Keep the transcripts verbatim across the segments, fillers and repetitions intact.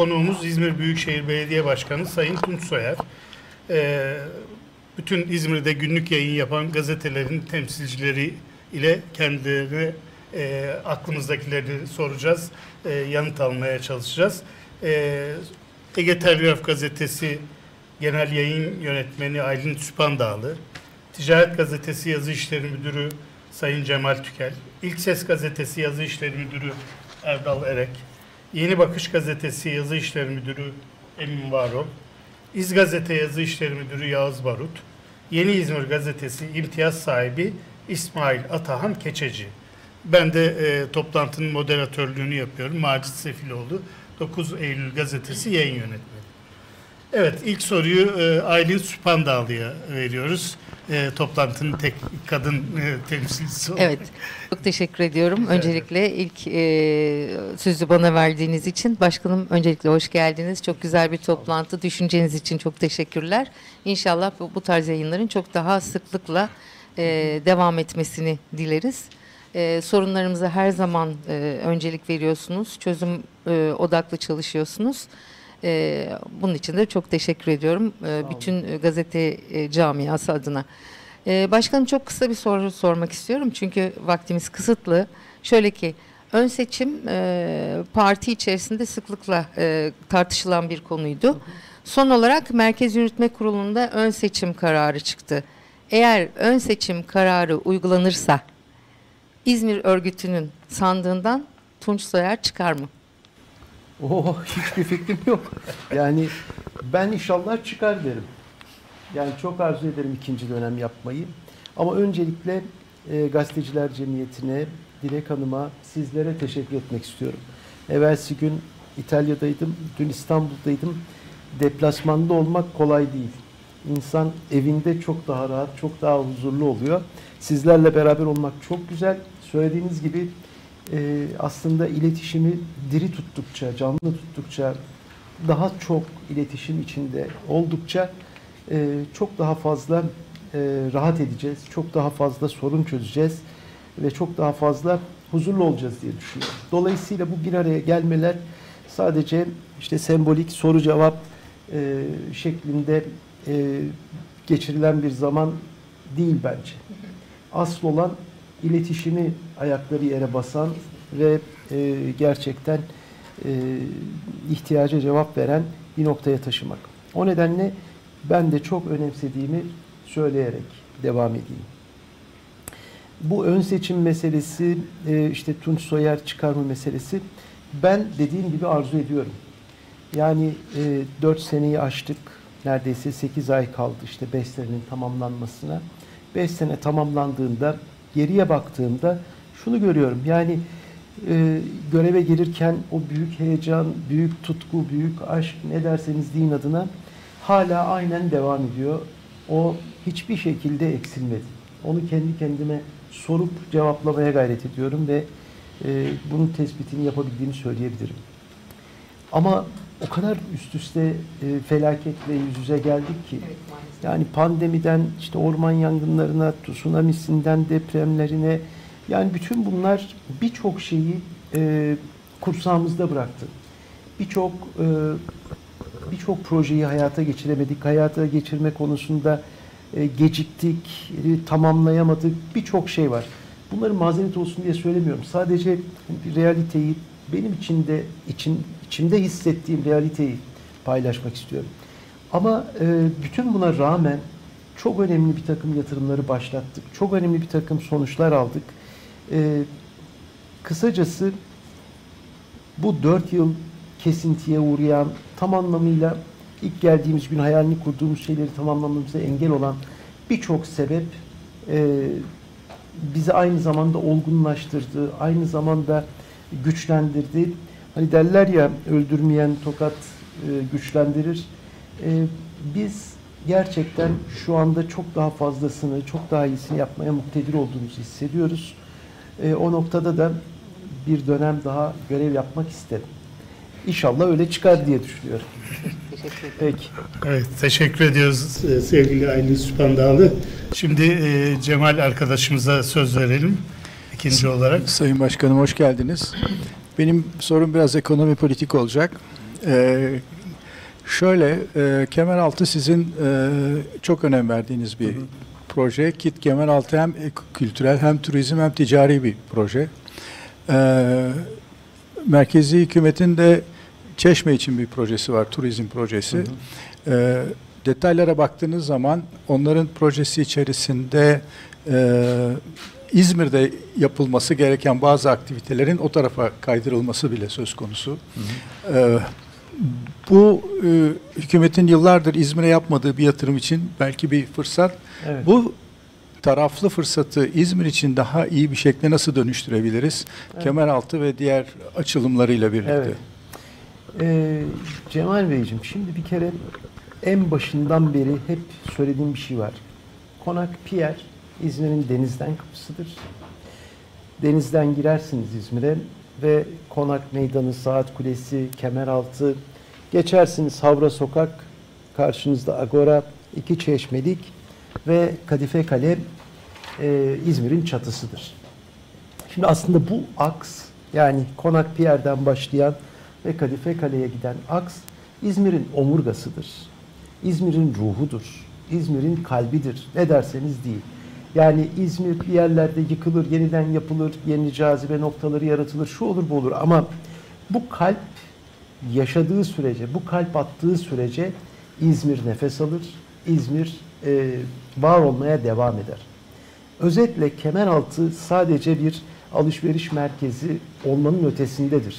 konuğumuz İzmir Büyükşehir Belediye Başkanı Sayın Tunç Soyer. E, bütün İzmir'de günlük yayın yapan gazetelerin temsilcileri ile kendilerine e, aklımızdakileri soracağız, e, yanıt almaya çalışacağız. E, Ege Telgraf Gazetesi Genel Yayın Yönetmeni Aylin Süphandağlı, Ticaret Gazetesi Yazı İşleri Müdürü Sayın Cemal Tükel, İlk Ses Gazetesi Yazı İşleri Müdürü Erdal Erek, Yeni Bakış Gazetesi Yazı İşleri Müdürü Emin Varol, İz Gazete Yazı İşleri Müdürü Yağız Barut, Yeni İzmir Gazetesi imtiyaz sahibi İsmail Atahan Keçeci. Ben de e, toplantının moderatörlüğünü yapıyorum. Macit Sefiloğlu, dokuz Eylül Gazetesi yayın yönetmeni. Evet, ilk soruyu e, Aylin Süphandağlı'ya veriyoruz. E, toplantının tek kadın e, temsilcisi olarak. Evet, çok teşekkür ediyorum. Öncelikle ilk e, sözü bana verdiğiniz için. Başkanım, öncelikle hoş geldiniz. Çok güzel bir toplantı. Düşünceniz için çok teşekkürler. İnşallah bu, bu tarz yayınların çok daha sıklıkla e, devam etmesini dileriz. E, sorunlarımıza her zaman e, öncelik veriyorsunuz. Çözüm e, odaklı çalışıyorsunuz. E, bunun için de çok teşekkür ediyorum e, bütün gazete e, camiası adına. E, başkanım, çok kısa bir soru sormak istiyorum çünkü vaktimiz kısıtlı. Şöyle ki, ön seçim e, parti içerisinde sıklıkla e, tartışılan bir konuydu. Hı hı. Son olarak Merkez Yürütme Kurulu'nda ön seçim kararı çıktı. Eğer ön seçim kararı uygulanırsa İzmir örgütünün sandığından Tunç Soyer çıkar mı? Oh, hiçbir fikrim yok. Yani ben inşallah çıkar derim. Yani çok arzu ederim ikinci dönem yapmayı. Ama öncelikle e, Gazeteciler Cemiyeti'ne, Dilek Hanım'a, sizlere teşekkür etmek istiyorum. Evvelsi gün İtalya'daydım, dün İstanbul'daydım. Deplasmanda olmak kolay değil. İnsan evinde çok daha rahat, çok daha huzurlu oluyor. Sizlerle beraber olmak çok güzel. Söylediğiniz gibi e, aslında iletişimi diri tuttukça, canlı tuttukça, daha çok iletişim içinde oldukça e, çok daha fazla e, rahat edeceğiz. Çok daha fazla sorun çözeceğiz ve çok daha fazla huzurlu olacağız diye düşünüyorum. Dolayısıyla bu bir araya gelmeler sadece işte sembolik soru cevap e, şeklinde e, geçirilen bir zaman değil bence. Asıl olan iletişimi ayakları yere basan ve e, gerçekten e, ihtiyaca cevap veren bir noktaya taşımak. O nedenle ben de çok önemsediğimi söyleyerek devam edeyim. Bu ön seçim meselesi, e, işte Tunç Soyer çıkarma meselesi, ben dediğim gibi arzu ediyorum. Yani e, dört seneyi aştık, neredeyse sekiz ay kaldı işte beş senenin tamamlanmasına. beş sene tamamlandığında, geriye baktığımda şunu görüyorum. Yani e, göreve gelirken o büyük heyecan, büyük tutku, büyük aşk, ne derseniz deyin adına, hala aynen devam ediyor. O hiçbir şekilde eksilmedi. Onu kendi kendime sorup cevaplamaya gayret ediyorum ve e, bunun tespitini yapabildiğimi söyleyebilirim. Ama o kadar üst üste e, felaketle yüz yüze geldik ki, yani pandemiden işte orman yangınlarına, tsunamisinden depremlerine, yani bütün bunlar birçok şeyi e, kursağımızda bıraktı. Birçok e, birçok projeyi hayata geçiremedik, hayata geçirme konusunda e, geciktik, e, tamamlayamadık, birçok şey var. Bunları mazeret olsun diye söylemiyorum. Sadece bir realiteyi, benim içinde için içimde hissettiğim realiteyi paylaşmak istiyorum. Ama e, bütün buna rağmen çok önemli bir takım yatırımları başlattık. Çok önemli bir takım sonuçlar aldık. E, kısacası bu dört yıl kesintiye uğrayan, tam anlamıyla ilk geldiğimiz gün hayalini kurduğumuz şeyleri tamamlamamıza engel olan birçok sebep e, bizi aynı zamanda olgunlaştırdı, aynı zamanda güçlendirdi. Hani derler ya, öldürmeyen tokat e, güçlendirir. E, biz gerçekten şu anda çok daha fazlasını, çok daha iyisini yapmaya muktedir olduğumuzu hissediyoruz. E, o noktada da bir dönem daha görev yapmak isterim. İnşallah öyle çıkar diye düşünüyorum. Teşekkür ederim. Peki. Evet, teşekkür ediyoruz sevgili Aylin Süphandağlı. Şimdi e, Cemal arkadaşımıza söz verelim ikinci olarak. Sayın Başkanım, hoş geldiniz. Benim sorum biraz ekonomi politik olacak. Ee, şöyle, e, Kemeraltı sizin e, çok önem verdiğiniz bir hı hı. proje. KİT Kemeraltı hem kültürel hem turizm hem ticari bir proje. Ee, merkezi hükümetin de Çeşme için bir projesi var, turizm projesi. Hı hı. Ee, detaylara baktığınız zaman onların projesi içerisinde e, İzmir'de yapılması gereken bazı aktivitelerin o tarafa kaydırılması bile söz konusu. Hı hı. Ee, bu e, hükümetin yıllardır İzmir'e yapmadığı bir yatırım için belki bir fırsat. Evet. Bu taraflı fırsatı İzmir için daha iyi bir şekilde nasıl dönüştürebiliriz? Evet. Kemeraltı ve diğer açılımlarıyla birlikte. Evet. Ee, Cemal Beyciğim, şimdi bir kere en başından beri hep söylediğim bir şey var. Konak Pier İzmir'in denizden kapısıdır. Denizden girersiniz İzmir'e ve Konak Meydanı, Saat Kulesi, Kemeraltı, geçersiniz Havra Sokak, karşınızda Agora, iki Çeşmelik ve Kadife Kale e, İzmir'in çatısıdır. Şimdi aslında bu aks, yani Konak Pier'den başlayan ve Kadife Kale'ye giden aks İzmir'in omurgasıdır. İzmir'in ruhudur. İzmir'in kalbidir. Ne derseniz deyin. Yani İzmir bir yerlerde yıkılır, yeniden yapılır, yeni cazibe noktaları yaratılır, şu olur bu olur. Ama bu kalp yaşadığı sürece, bu kalp attığı sürece İzmir nefes alır, İzmir e, var olmaya devam eder. Özetle Kemeraltı sadece bir alışveriş merkezi olmanın ötesindedir.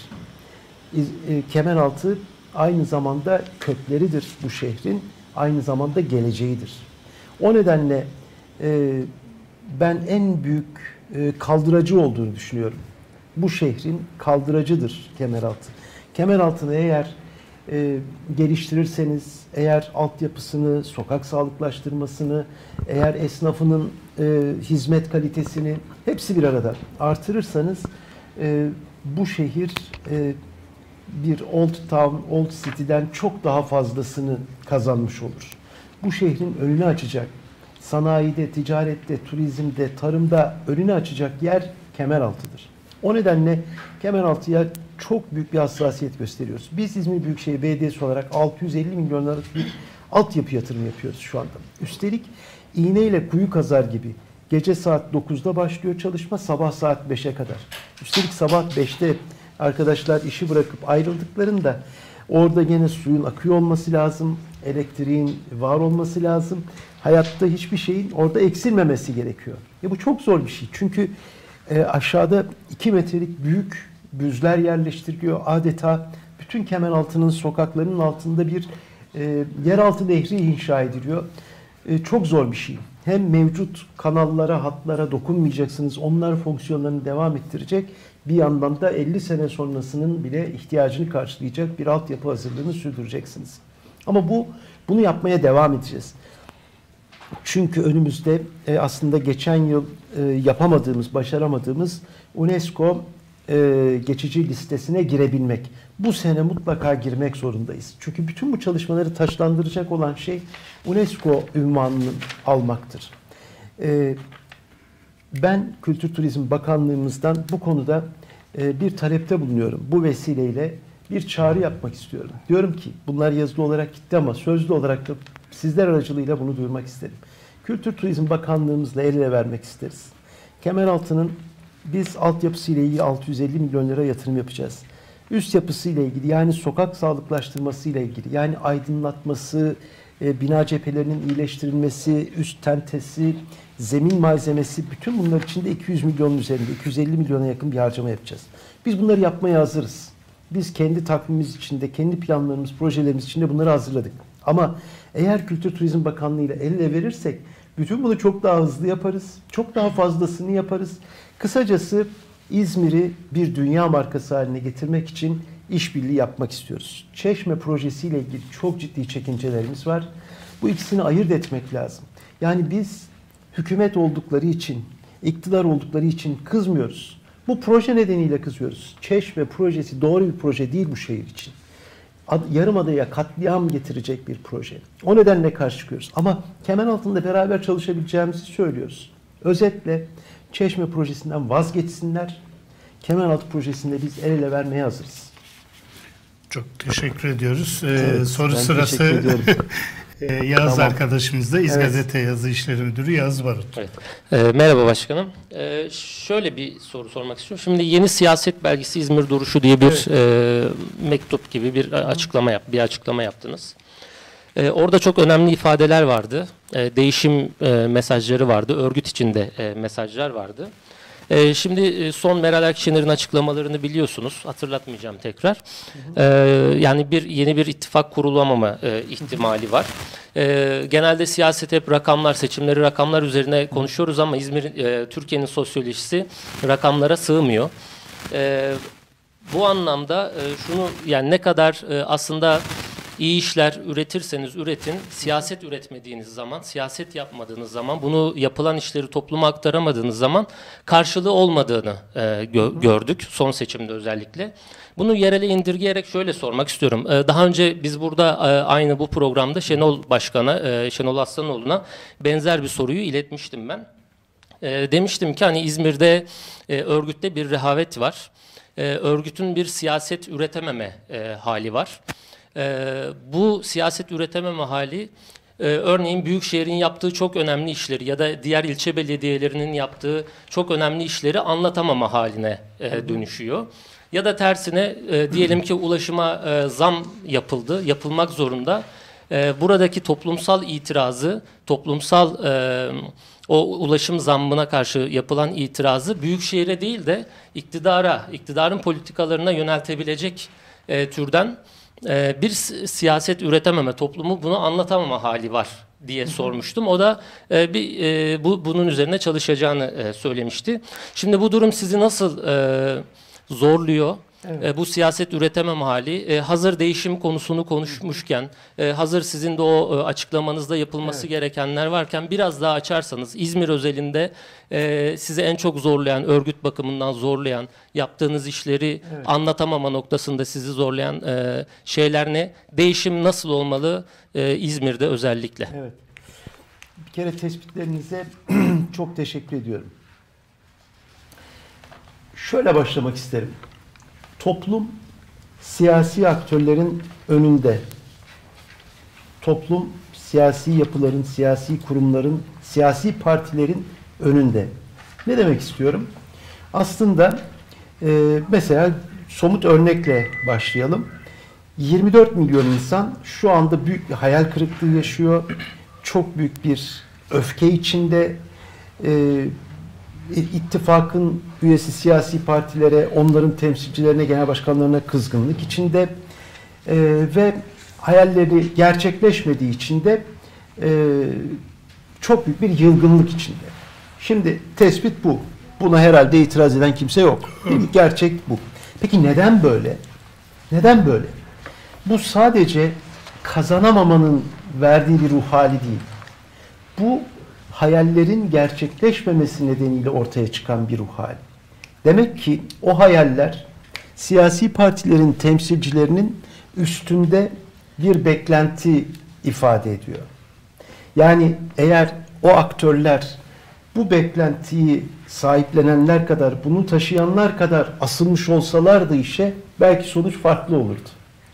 İz, e, Kemeraltı aynı zamanda kökleridir bu şehrin, aynı zamanda geleceğidir. O nedenle e, ben en büyük e, kaldıracı olduğunu düşünüyorum. Bu şehrin kaldıracıdır Kemeraltı. Kemeraltı'nı eğer e, geliştirirseniz, eğer altyapısını, sokak sağlıklaştırmasını, eğer esnafının e, hizmet kalitesini hepsi bir arada artırırsanız e, bu şehir e, bir Old Town, Old City'den çok daha fazlasını kazanmış olur. Bu şehrin önünü açacak, sanayide, ticarette, turizmde, tarımda önünü açacak yer Kemeraltı'dır. O nedenle Kemeraltı'ya çok büyük bir hassasiyet gösteriyoruz. Biz İzmir Büyükşehir Belediyesi olarak altı yüz elli milyon liralık bir altyapı yatırım yapıyoruz şu anda. Üstelik iğneyle kuyu kazar gibi gece saat dokuzda başlıyor çalışma, sabah saat beşe kadar. Üstelik sabah beşte arkadaşlar işi bırakıp ayrıldıklarında orada yine suyun akıyor olması lazım, elektriğin var olması lazım. Hayatta hiçbir şeyin orada eksilmemesi gerekiyor. Ya bu çok zor bir şey. Çünkü e, aşağıda iki metrelik büyük büzler yerleştiriliyor. Adeta bütün Kemeraltı'nın sokaklarının altında bir e, yeraltı nehri inşa ediliyor. E, çok zor bir şey. Hem mevcut kanallara, hatlara dokunmayacaksınız. Onlar fonksiyonlarını devam ettirecek. Bir yandan da elli sene sonrasının bile ihtiyacını karşılayacak bir altyapı hazırlığını sürdüreceksiniz. Ama bu bunu yapmaya devam edeceğiz. Çünkü önümüzde e, aslında geçen yıl e, yapamadığımız, başaramadığımız UNESCO e, geçici listesine girebilmek. Bu sene mutlaka girmek zorundayız. Çünkü bütün bu çalışmaları taşlandıracak olan şey UNESCO ünvanını almaktır. E, ben Kültür Turizm Bakanlığımızdan bu konuda e, bir talepte bulunuyorum. Bu vesileyle bir çağrı yapmak istiyorum. Diyorum ki bunlar yazılı olarak gitti ama sözlü olarak da sizler aracılığıyla bunu duyurmak isterim. Kültür Turizm Bakanlığımızla el ele vermek isteriz. Kemeraltı'nın biz altyapısı ile ilgili altı yüz elli milyon lira yatırım yapacağız. Üst yapısı ile ilgili, yani sokak sağlıklaştırması ile ilgili, yani aydınlatması, e, bina cephelerinin iyileştirilmesi, üst tentesi, zemin malzemesi, bütün bunlar için de iki yüz milyonun üzerinde, iki yüz elli milyona yakın bir harcama yapacağız. Biz bunları yapmaya hazırız. Biz kendi takvimimiz içinde, kendi planlarımız, projelerimiz içinde bunları hazırladık. Ama eğer Kültür Turizm Bakanlığı ile el ele verirsek bütün bunu çok daha hızlı yaparız. Çok daha fazlasını yaparız. Kısacası İzmir'i bir dünya markası haline getirmek için işbirliği yapmak istiyoruz. Çeşme projesiyle ilgili çok ciddi çekincelerimiz var. Bu ikisini ayırt etmek lazım. Yani biz hükümet oldukları için, iktidar oldukları için kızmıyoruz. Bu proje nedeniyle kızıyoruz. Çeşme projesi doğru bir proje değil bu şehir için. Yarımada'ya katliam getirecek bir proje. O nedenle karşı çıkıyoruz. Ama Kemeraltı'nda beraber çalışabileceğimizi söylüyoruz. Özetle Çeşme projesinden vazgeçsinler. Kemeraltı projesinde biz el ele vermeye hazırız. Çok teşekkür ediyoruz. Ee, Evet, soru ben sırası teşekkür ediyorum. Ee, Yağız Tamam. arkadaşımız da İz Evet. Gazete Yazı İşleri Müdürü Yağız Barut. Evet. Ee, merhaba başkanım. Ee, şöyle bir soru sormak istiyorum. Şimdi Yeni Siyaset Belgesi İzmir Duruşu diye bir e, mektup gibi bir açıklama yap, bir açıklama yaptınız. Ee, orada çok önemli ifadeler vardı. Ee, değişim e, mesajları vardı. Örgüt içinde e, mesajlar vardı. Ee, şimdi e, son Meral Akşener'in açıklamalarını biliyorsunuz. Hatırlatmayacağım tekrar. Ee, yani bir yeni bir ittifak kurulamama e, ihtimali var. Ee, genelde siyaset hep rakamlar, seçimleri rakamlar üzerine konuşuyoruz ama İzmir, e, Türkiye'nin sosyolojisi rakamlara sığmıyor. Ee, bu anlamda e, şunu, yani ne kadar e, aslında iyi işler üretirseniz üretin, siyaset üretmediğiniz zaman, siyaset yapmadığınız zaman, bunu yapılan işleri topluma aktaramadığınız zaman karşılığı olmadığını e, gö- gördük son seçimde özellikle. Bunu yerele indirgeyerek şöyle sormak istiyorum. E, daha önce biz burada e, aynı bu programda Şenol Başkan'a, e, Şenol Aslanoğlu'na benzer bir soruyu iletmiştim ben. E, demiştim ki hani İzmir'de e, örgütte bir rehavet var. E, örgütün bir siyaset üretememe e, hali var. Ee, bu siyaset üretememe hali, e, örneğin Büyükşehir'in yaptığı çok önemli işleri ya da diğer ilçe belediyelerinin yaptığı çok önemli işleri anlatamama haline e, dönüşüyor. Ya da tersine e, diyelim ki ulaşıma e, zam yapıldı, yapılmak zorunda. E, buradaki toplumsal itirazı, toplumsal e, o ulaşım zammına karşı yapılan itirazı Büyükşehir'e değil de iktidara, iktidarın politikalarına yöneltebilecek e, türden bir siyaset üretememe, toplumu bunu anlatamama hali var diye sormuştum. O da e, bir e, bu bunun üzerine çalışacağını e, söylemişti. Şimdi bu durum sizi nasıl e, zorluyor? Evet. E, bu siyaset üretememe hali. E, hazır değişim konusunu konuşmuşken, e, hazır sizin de o e, açıklamanızda yapılması Evet. gerekenler varken biraz daha açarsanız, İzmir özelinde e, sizi en çok zorlayan, örgüt bakımından zorlayan, yaptığınız işleri Evet. anlatamama noktasında sizi zorlayan e, şeyler ne? Değişim nasıl olmalı e, İzmir'de özellikle? Evet. Bir kere tespitlerinize çok teşekkür ediyorum. Şöyle başlamak isterim. Toplum siyasi aktörlerin önünde. Toplum siyasi yapıların, siyasi kurumların, siyasi partilerin önünde. Ne demek istiyorum? Aslında e, mesela somut örnekle başlayalım. yirmi dört milyon insan şu anda büyük bir hayal kırıklığı yaşıyor. Çok büyük bir öfke içinde. E, ittifakın üyesi siyasi partilere, onların temsilcilerine, genel başkanlarına kızgınlık içinde e, ve hayalleri gerçekleşmediği için de e, çok büyük bir yılgınlık içinde. Şimdi tespit bu. Buna herhalde itiraz eden kimse yok. Değil mi? Gerçek bu. Peki neden böyle? Neden böyle? Bu sadece kazanamamanın verdiği bir ruh hali değil. Bu hayallerin gerçekleşmemesi nedeniyle ortaya çıkan bir ruh hali. Demek ki o hayaller siyasi partilerin temsilcilerinin üstünde bir beklenti ifade ediyor. Yani eğer o aktörler bu beklentiyi sahiplenenler kadar, bunu taşıyanlar kadar asılmış olsalardı işe, belki sonuç farklı olurdu.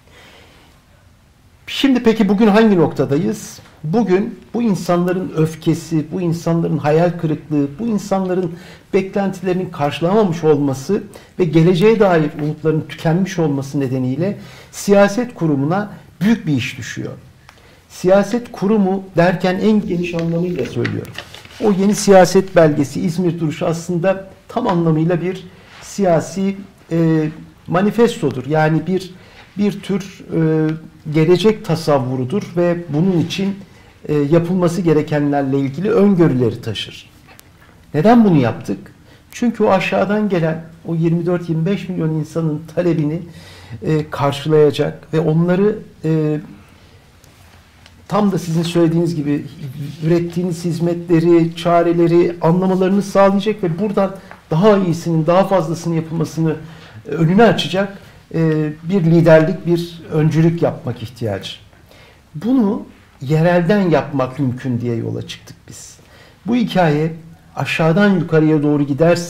Şimdi peki bugün hangi noktadayız? Bugün bu insanların öfkesi, bu insanların hayal kırıklığı, bu insanların beklentilerinin karşılamamış olması ve geleceğe dair umutlarının tükenmiş olması nedeniyle siyaset kurumuna büyük bir iş düşüyor. Siyaset kurumu derken en geniş anlamıyla söylüyorum. O yeni siyaset belgesi İzmir Duruşu aslında tam anlamıyla bir siyasi e, manifestodur. Yani bir bir tür e, gelecek tasavvurudur ve bunun için e, yapılması gerekenlerle ilgili öngörüleri taşır. Neden bunu yaptık? Çünkü o aşağıdan gelen o yirmi dört yirmi beş milyon insanın talebini e, karşılayacak ve onları e, tam da sizin söylediğiniz gibi ürettiğiniz hizmetleri, çareleri anlamalarını sağlayacak ve buradan daha iyisinin, daha fazlasının yapılmasını önünü açacak bir liderlik, bir öncülük yapmak ihtiyacı. Bunu yerelden yapmak mümkün diye yola çıktık biz. Bu hikaye aşağıdan yukarıya doğru giderse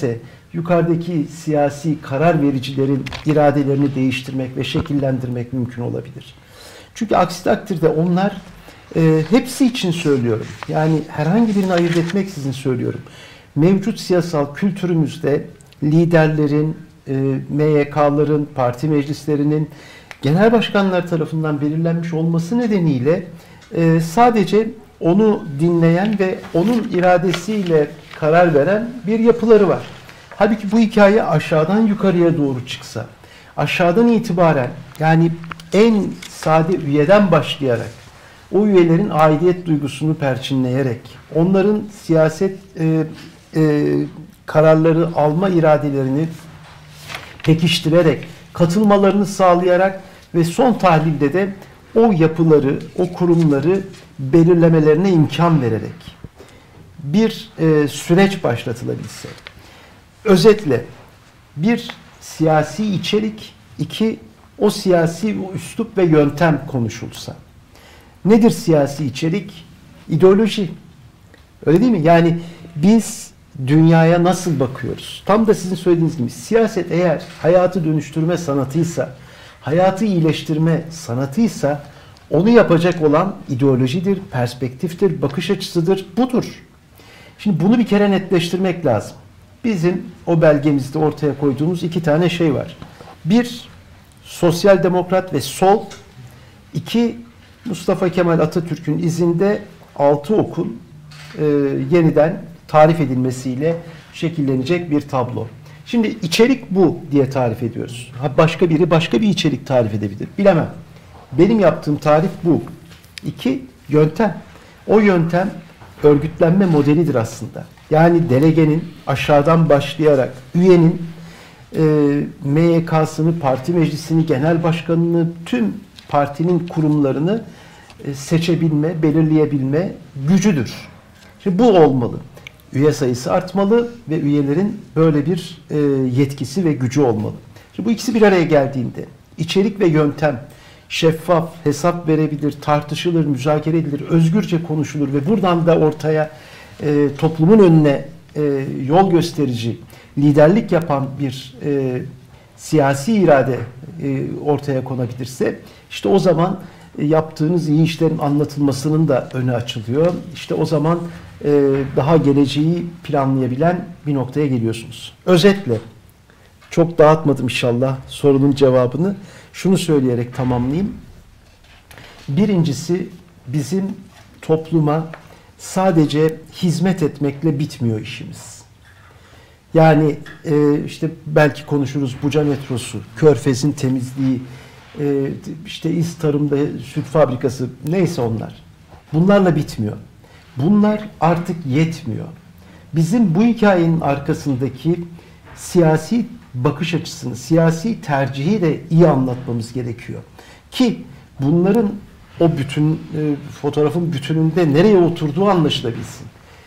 yukarıdaki siyasi karar vericilerin iradelerini değiştirmek ve şekillendirmek mümkün olabilir. Çünkü aksi takdirde onlar e, hepsi için söylüyorum. Yani herhangi birini ayırt etmeksizin söylüyorum. Mevcut siyasal kültürümüzde liderlerin, e, M Y K'ların, parti meclislerinin genel başkanlar tarafından belirlenmiş olması nedeniyle e, sadece onu dinleyen ve onun iradesiyle karar veren bir yapıları var. Halbuki bu hikaye aşağıdan yukarıya doğru çıksa, aşağıdan itibaren yani en sade üyeden başlayarak o üyelerin aidiyet duygusunu perçinleyerek, onların siyaset e, e, kararları alma iradelerini pekiştirerek, katılmalarını sağlayarak ve son tahlilde de o yapıları, o kurumları belirlemelerine imkan vererek bir e, süreç başlatılabilse. Özetle bir siyasi içerik, iki o siyasi üslup ve yöntem konuşulsa. Nedir siyasi içerik? İdeoloji. Öyle değil mi? Yani biz dünyaya nasıl bakıyoruz? Tam da sizin söylediğiniz gibi siyaset eğer hayatı dönüştürme sanatıysa, hayatı iyileştirme sanatıysa onu yapacak olan ideolojidir, perspektiftir, bakış açısıdır, budur. Şimdi bunu bir kere netleştirmek lazım. Bizim o belgemizde ortaya koyduğumuz iki tane şey var. Bir, sosyal demokrat ve sol. İki, Mustafa Kemal Atatürk'ün izinde altı okul e, yeniden tarif edilmesiyle şekillenecek bir tablo. Şimdi içerik bu diye tarif ediyoruz. Ha, başka biri başka bir içerik tarif edebilir. Bilemem. Benim yaptığım tarif bu. İki, yöntem. O yöntem örgütlenme modelidir aslında. Yani delegenin aşağıdan başlayarak üyenin e, M Y K'sını, parti meclisini, genel başkanını, tüm partinin kurumlarını e, seçebilme, belirleyebilme gücüdür. Şimdi bu olmalı. Üye sayısı artmalı ve üyelerin böyle bir e, yetkisi ve gücü olmalı. Şimdi bu ikisi bir araya geldiğinde içerik ve yöntem şeffaf, hesap verebilir, tartışılır, müzakere edilir, özgürce konuşulur ve buradan da ortaya e, toplumun önüne e, yol gösterici, liderlik yapan bir e, siyasi irade e, ortaya konabilirse işte o zaman e, yaptığınız iyi işlerin anlatılmasının da önü açılıyor. İşte o zaman e, daha geleceği planlayabilen bir noktaya geliyorsunuz. Özetle, çok dağıtmadım inşallah sorunun cevabını. Şunu söyleyerek tamamlayayım. Birincisi bizim topluma sadece hizmet etmekle bitmiyor işimiz. Yani e, işte belki konuşuruz Buca metrosu, Körfez'in temizliği, e, işte İz Tarım'da süt fabrikası neyse onlar. Bunlarla bitmiyor. Bunlar artık yetmiyor. Bizim bu hikayenin arkasındaki siyasi bakış açısını, siyasi tercihi de iyi anlatmamız gerekiyor. Ki bunların o bütün e, fotoğrafın bütününde nereye oturduğu anlaşılabilsin.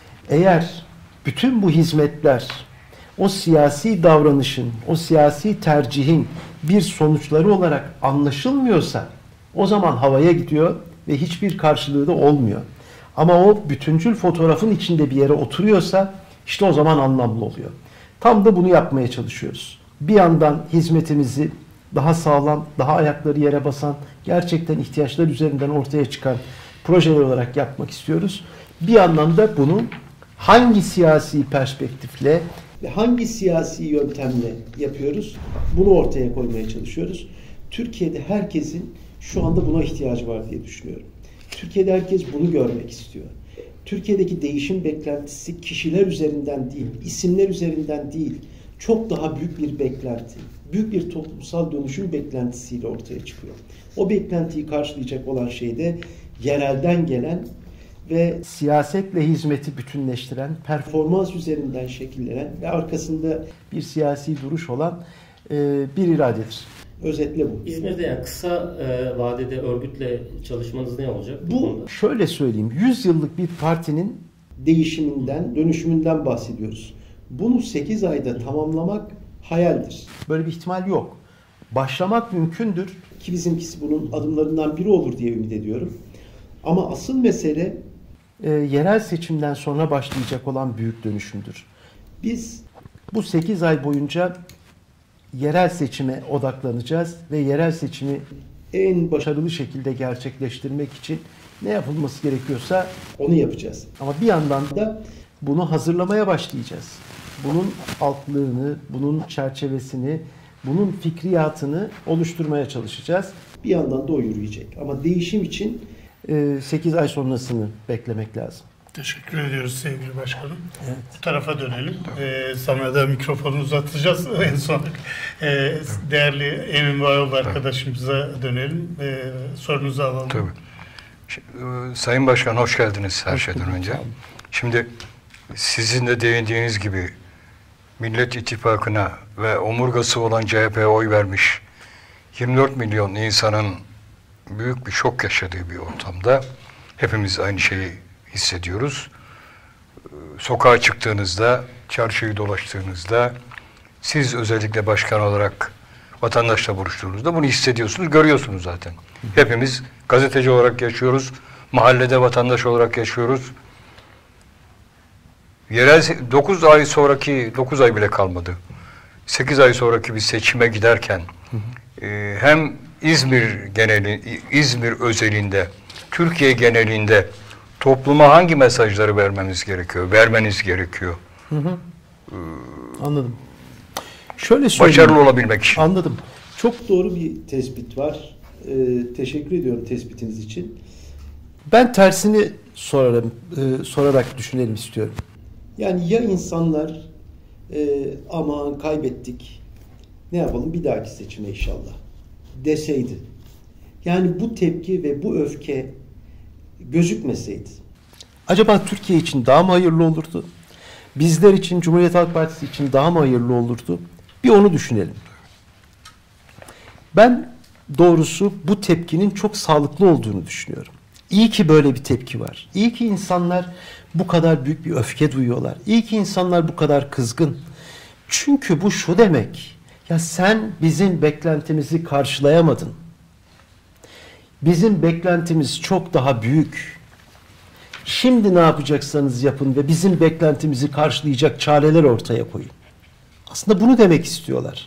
Eğer bütün bu hizmetler o siyasi davranışın, o siyasi tercihin bir sonuçları olarak anlaşılmıyorsa o zaman havaya gidiyor ve hiçbir karşılığı da olmuyor. Ama o bütüncül fotoğrafın içinde bir yere oturuyorsa işte o zaman anlamlı oluyor. Tam da bunu yapmaya çalışıyoruz. Bir yandan hizmetimizi daha sağlam, daha ayakları yere basan, gerçekten ihtiyaçlar üzerinden ortaya çıkan projeler olarak yapmak istiyoruz. Bir yandan da bunu hangi siyasi perspektifle ve hangi siyasi yöntemle yapıyoruz? Bunu ortaya koymaya çalışıyoruz. Türkiye'de herkesin şu anda buna ihtiyacı var diye düşünüyorum. Türkiye'de herkes bunu görmek istiyor. Türkiye'deki değişim beklentisi kişiler üzerinden değil, isimler üzerinden değil, çok daha büyük bir beklenti, büyük bir toplumsal dönüşüm beklentisiyle ortaya çıkıyor. O beklentiyi karşılayacak olan şey de yerelden gelen ve siyasetle hizmeti bütünleştiren, performans üzerinden şekillenen ve arkasında bir siyasi duruş olan e, bir iradedir. Özetle bu. İzmir'de yani kısa e, vadede örgütle çalışmanız ne olacak? Bu, bu şöyle söyleyeyim, yüz yıllık bir partinin değişiminden, dönüşümünden bahsediyoruz. Bunu sekiz ayda tamamlamak hayaldir. Böyle bir ihtimal yok. Başlamak mümkündür ki bizimkisi bunun adımlarından biri olur diye ümit ediyorum. Ama asıl mesele e, yerel seçimden sonra başlayacak olan büyük dönüşümdür. Biz Bu sekiz ay boyunca yerel seçime odaklanacağız ve yerel seçimi en başarılı şekilde gerçekleştirmek için ne yapılması gerekiyorsa onu yapacağız. Ama bir yandan da bunu hazırlamaya başlayacağız. Bunun altlığını, bunun çerçevesini, bunun fikriyatını oluşturmaya çalışacağız. Bir yandan da o yürüyecek. Ama değişim için sekiz ay sonrasını beklemek lazım. Teşekkür ediyoruz sevgili başkanım. Evet. Bu tarafa dönelim. Ee, sana da mikrofonu uzatacağız en son. Ee, değerli Emin Bağol arkadaşımıza dönelim. Ee, sorunuzu alalım. Tabii. Şimdi, Sayın Başkan hoş geldiniz her şeyden önce. Şimdi sizin de değindiğiniz gibi Millet İttifakı'na ve omurgası olan C H P'ye oy vermiş yirmi dört milyon insanın büyük bir şok yaşadığı bir ortamda hepimiz aynı şeyi hissediyoruz. Sokağa çıktığınızda, çarşıyı dolaştığınızda, siz özellikle başkan olarak vatandaşla buluştuğunuzda bunu hissediyorsunuz, görüyorsunuz zaten. Hepimiz gazeteci olarak yaşıyoruz, mahallede vatandaş olarak yaşıyoruz. Yerel dokuz ay sonraki, dokuz ay bile kalmadı. sekiz ay sonraki bir seçime giderken e, hem İzmir geneli, İzmir özelinde, Türkiye genelinde topluma hangi mesajları vermemiz gerekiyor? Vermeniz gerekiyor. Hı hı. Ee, Anladım. Şöyle söyleyeyim. Başarılı olabilmek için. Anladım. Çok doğru bir tespit var. Ee, teşekkür ediyorum tespitiniz için. Ben tersini sorarım, e, sorarak düşünelim istiyorum. Yani ya insanlar e, aman kaybettik, ne yapalım bir dahaki seçime inşallah deseydi. Yani bu tepki ve bu öfke gözükmeseydi. Acaba Türkiye için daha mı hayırlı olurdu? Bizler için, Cumhuriyet Halk Partisi için daha mı hayırlı olurdu? Bir onu düşünelim. Ben doğrusu bu tepkinin çok sağlıklı olduğunu düşünüyorum. İyi ki böyle bir tepki var. İyi ki insanlar bu kadar büyük bir öfke duyuyorlar. İyi ki insanlar bu kadar kızgın. Çünkü bu şu demek. Ya sen bizim beklentimizi karşılayamadın. Bizim beklentimiz çok daha büyük. Şimdi ne yapacaksanız yapın ve bizim beklentimizi karşılayacak çareler ortaya koyun. Aslında bunu demek istiyorlar.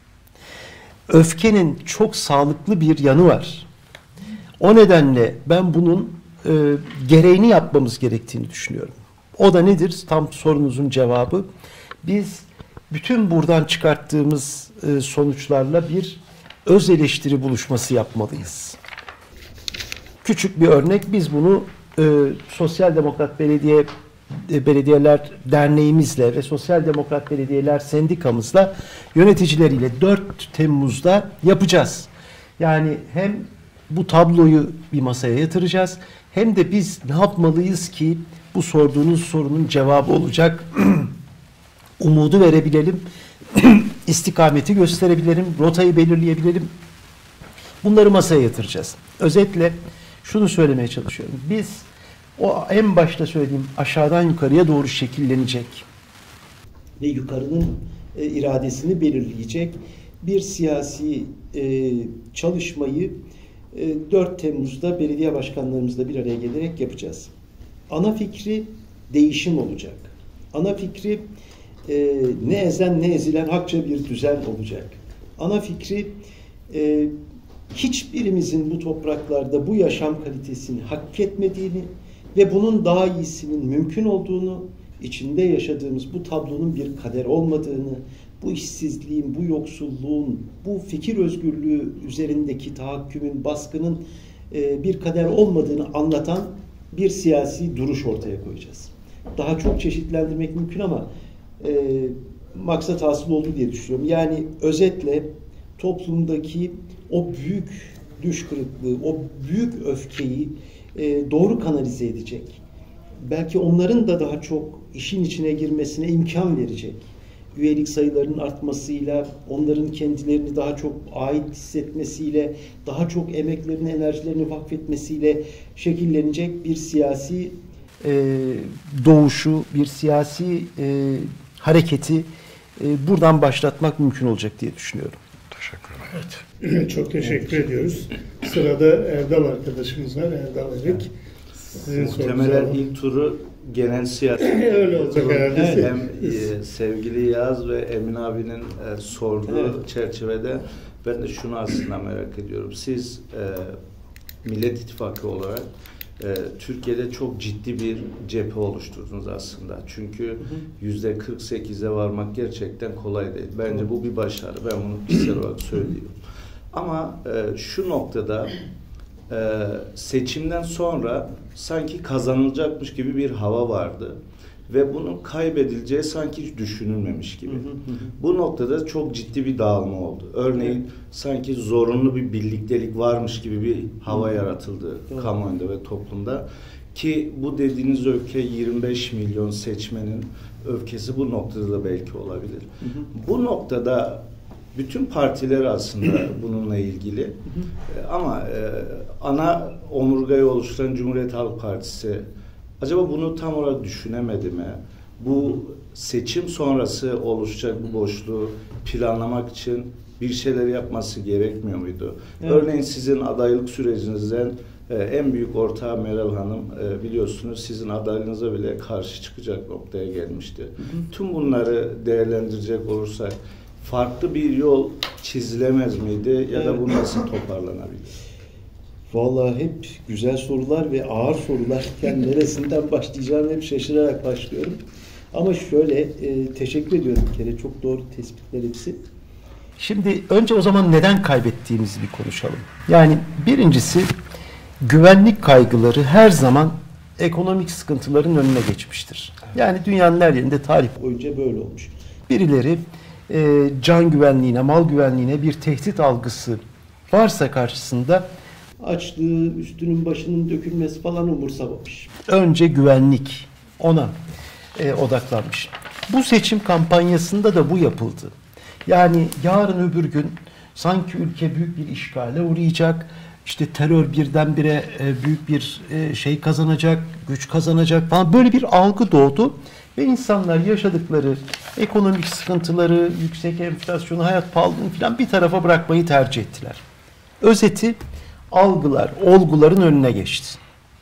Öfkenin çok sağlıklı bir yanı var. O nedenle ben bunun e, gereğini yapmamız gerektiğini düşünüyorum. O da nedir? Tam sorunuzun cevabı. Biz bütün buradan çıkarttığımız e, sonuçlarla bir öz eleştiri buluşması yapmalıyız. Küçük bir örnek, biz bunu e, Sosyal Demokrat Belediye e, Belediyeler Derneğimizle ve Sosyal Demokrat Belediyeler Sendikamızla yöneticileriyle dört Temmuz'da yapacağız. Yani hem bu tabloyu bir masaya yatıracağız hem de biz ne yapmalıyız ki bu sorduğunuz sorunun cevabı olacak umudu verebilelim, istikameti gösterebilelim, rotayı belirleyebilelim. Bunları masaya yatıracağız. Özetle şunu söylemeye çalışıyorum. Biz o en başta söylediğim aşağıdan yukarıya doğru şekillenecek ve yukarının e, iradesini belirleyecek bir siyasi e, çalışmayı e, dört Temmuz'da belediye başkanlarımızla bir araya gelerek yapacağız. Ana fikri değişim olacak. Ana fikri e, ne ezen ne ezilen hakça bir düzen olacak. Ana fikri e, hiçbirimizin bu topraklarda bu yaşam kalitesini hak etmediğini ve bunun daha iyisinin mümkün olduğunu, içinde yaşadığımız bu tablonun bir kader olmadığını, bu işsizliğin, bu yoksulluğun, bu fikir özgürlüğü üzerindeki tahakkümün, baskının e, bir kader olmadığını anlatan bir siyasi duruş ortaya koyacağız. Daha çok çeşitlendirmek mümkün ama e, maksat hasıl oldu diye düşünüyorum. Yani özetle toplumdaki o büyük düş kırıklığı, o büyük öfkeyi e, doğru kanalize edecek. Belki onların da daha çok işin içine girmesine imkan verecek. Üyelik sayılarının artmasıyla, onların kendilerini daha çok ait hissetmesiyle, daha çok emeklerini, enerjilerini vakfetmesiyle şekillenecek bir siyasi e, doğuşu, bir siyasi e, hareketi e, buradan başlatmak mümkün olacak diye düşünüyorum. Teşekkür ederim. Evet. Çok teşekkür evet. ediyoruz. Sırada Erdal arkadaşımız var. Erdal Erik. Sizin Muhtemelen ilk turu genel siyaset Öyle olacak herhalde. hem e, sevgili Yağız ve Emin abinin e, sorduğu Evet. çerçevede ben de şunu aslında merak ediyorum. Siz e, Millet İttifakı olarak e, Türkiye'de çok ciddi bir cephe oluşturdunuz aslında. Çünkü yüzde kırk sekize varmak gerçekten kolay değil. Bence bu bir başarı. Ben bunu kişisel olarak söylüyorum. Ama e, şu noktada e, seçimden sonra sanki kazanılacakmış gibi bir hava vardı. Ve bunun kaybedileceği sanki hiç düşünülmemiş gibi. Bu noktada çok ciddi bir dağılma oldu. Örneğin sanki zorunlu bir birliktelik varmış gibi bir hava yaratıldı kamuoyunda ve toplumda. Ki bu dediğiniz öfke yirmi beş milyon seçmenin öfkesi bu noktada da belki olabilir. Bu noktada bütün partiler aslında bununla ilgili. E, Ama e, ana omurgayı oluşturan Cumhuriyet Halk Partisi acaba bunu tam olarak düşünemedi mi? Bu seçim sonrası oluşacak bu boşluğu planlamak için bir şeyler yapması gerekmiyor muydu? Evet. Örneğin sizin adaylık sürecinizden e, en büyük ortağı Meral Hanım e, biliyorsunuz sizin adaylığınıza bile karşı çıkacak noktaya gelmişti. Hı hı. Tüm bunları değerlendirecek olursak farklı bir yol çizilemez miydi ya da bu nasıl toparlanabilir? Vallahi hep güzel sorular ve ağır sorularken neresinden başlayacağımı hep şaşırarak başlıyorum. Ama şöyle e, teşekkür ediyorum bir kere. Çok doğru tespitler hepsi. Şimdi önce o zaman neden kaybettiğimizi bir konuşalım. Yani birincisi güvenlik kaygıları her zaman ekonomik sıkıntıların önüne geçmiştir. Yani dünyanın her yerinde tarih boyunca böyle olmuş. Birileri e, can güvenliğine, mal güvenliğine bir tehdit algısı varsa karşısında açlığı, üstünün başının dökülmesi falan umursamamış. Önce güvenlik ona e, odaklanmış. Bu seçim kampanyasında da bu yapıldı. Yani yarın öbür gün sanki ülke büyük bir işgale uğrayacak, işte terör birdenbire e, büyük bir e, şey kazanacak, güç kazanacak falan böyle bir algı doğdu. Ve insanlar yaşadıkları ekonomik sıkıntıları, yüksek enflasyonu, hayat pahalılığını falan bir tarafa bırakmayı tercih ettiler. Özeti algılar, olguların önüne geçti.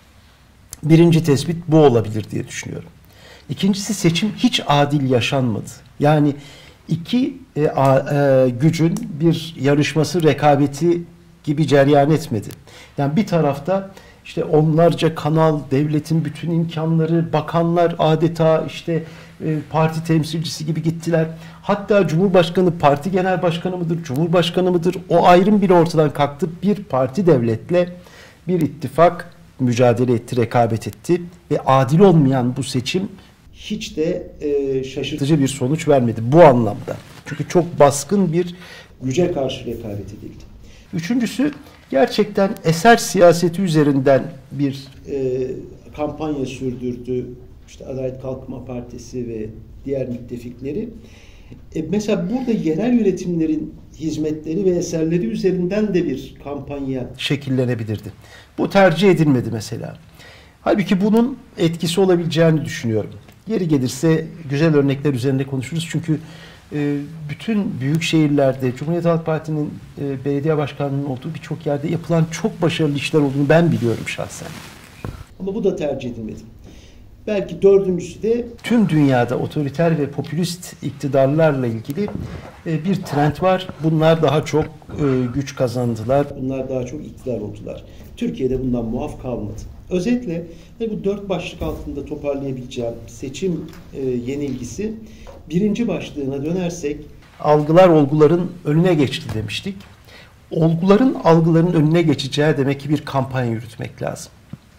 Birinci tespit bu olabilir diye düşünüyorum. İkincisi seçim hiç adil yaşanmadı. Yani iki e, a, e, gücün bir yarışması, rekabeti gibi cereyan etmedi. Yani bir tarafta işte onlarca kanal, devletin bütün imkanları, bakanlar adeta işte e, parti temsilcisi gibi gittiler. Hatta Cumhurbaşkanı parti genel başkanı mıdır, Cumhurbaşkanı mıdır? O ayrım bile ortadan kalktı. Bir parti devletle bir ittifak mücadele etti, rekabet etti ve adil olmayan bu seçim hiç de e, şaşırtıcı bir sonuç vermedi bu anlamda. Çünkü çok baskın bir güce karşı rekabet edildi. Üçüncüsü gerçekten eser siyaseti üzerinden bir e, kampanya sürdürdü. İşte Adalet Kalkınma Partisi ve diğer müttefikleri. E, mesela burada yerel yönetimlerin hizmetleri ve eserleri üzerinden de bir kampanya şekillenebilirdi. Bu tercih edilmedi mesela. Halbuki bunun etkisi olabileceğini düşünüyorum. Yeri gelirse güzel örnekler üzerinde konuşuruz. Çünkü e, bütün büyük şehirlerde Cumhuriyet Halk Parti'nin e, belediye başkanlığının olduğu birçok yerde yapılan çok başarılı işler olduğunu ben biliyorum şahsen. Ama bu da tercih edilmedi. Belki dördüncüsü de tüm dünyada otoriter ve popülist iktidarlarla ilgili e, bir trend var. Bunlar daha çok e, güç kazandılar. Bunlar daha çok iktidar oldular. Türkiye'de bundan muaf kalmadı. Özetle bu dört başlık altında toparlayabileceğim seçim e, yenilgisi birinci başlığına dönersek algılar olguların önüne geçti demiştik. Olguların algıların önüne geçeceği demek ki bir kampanya yürütmek lazım.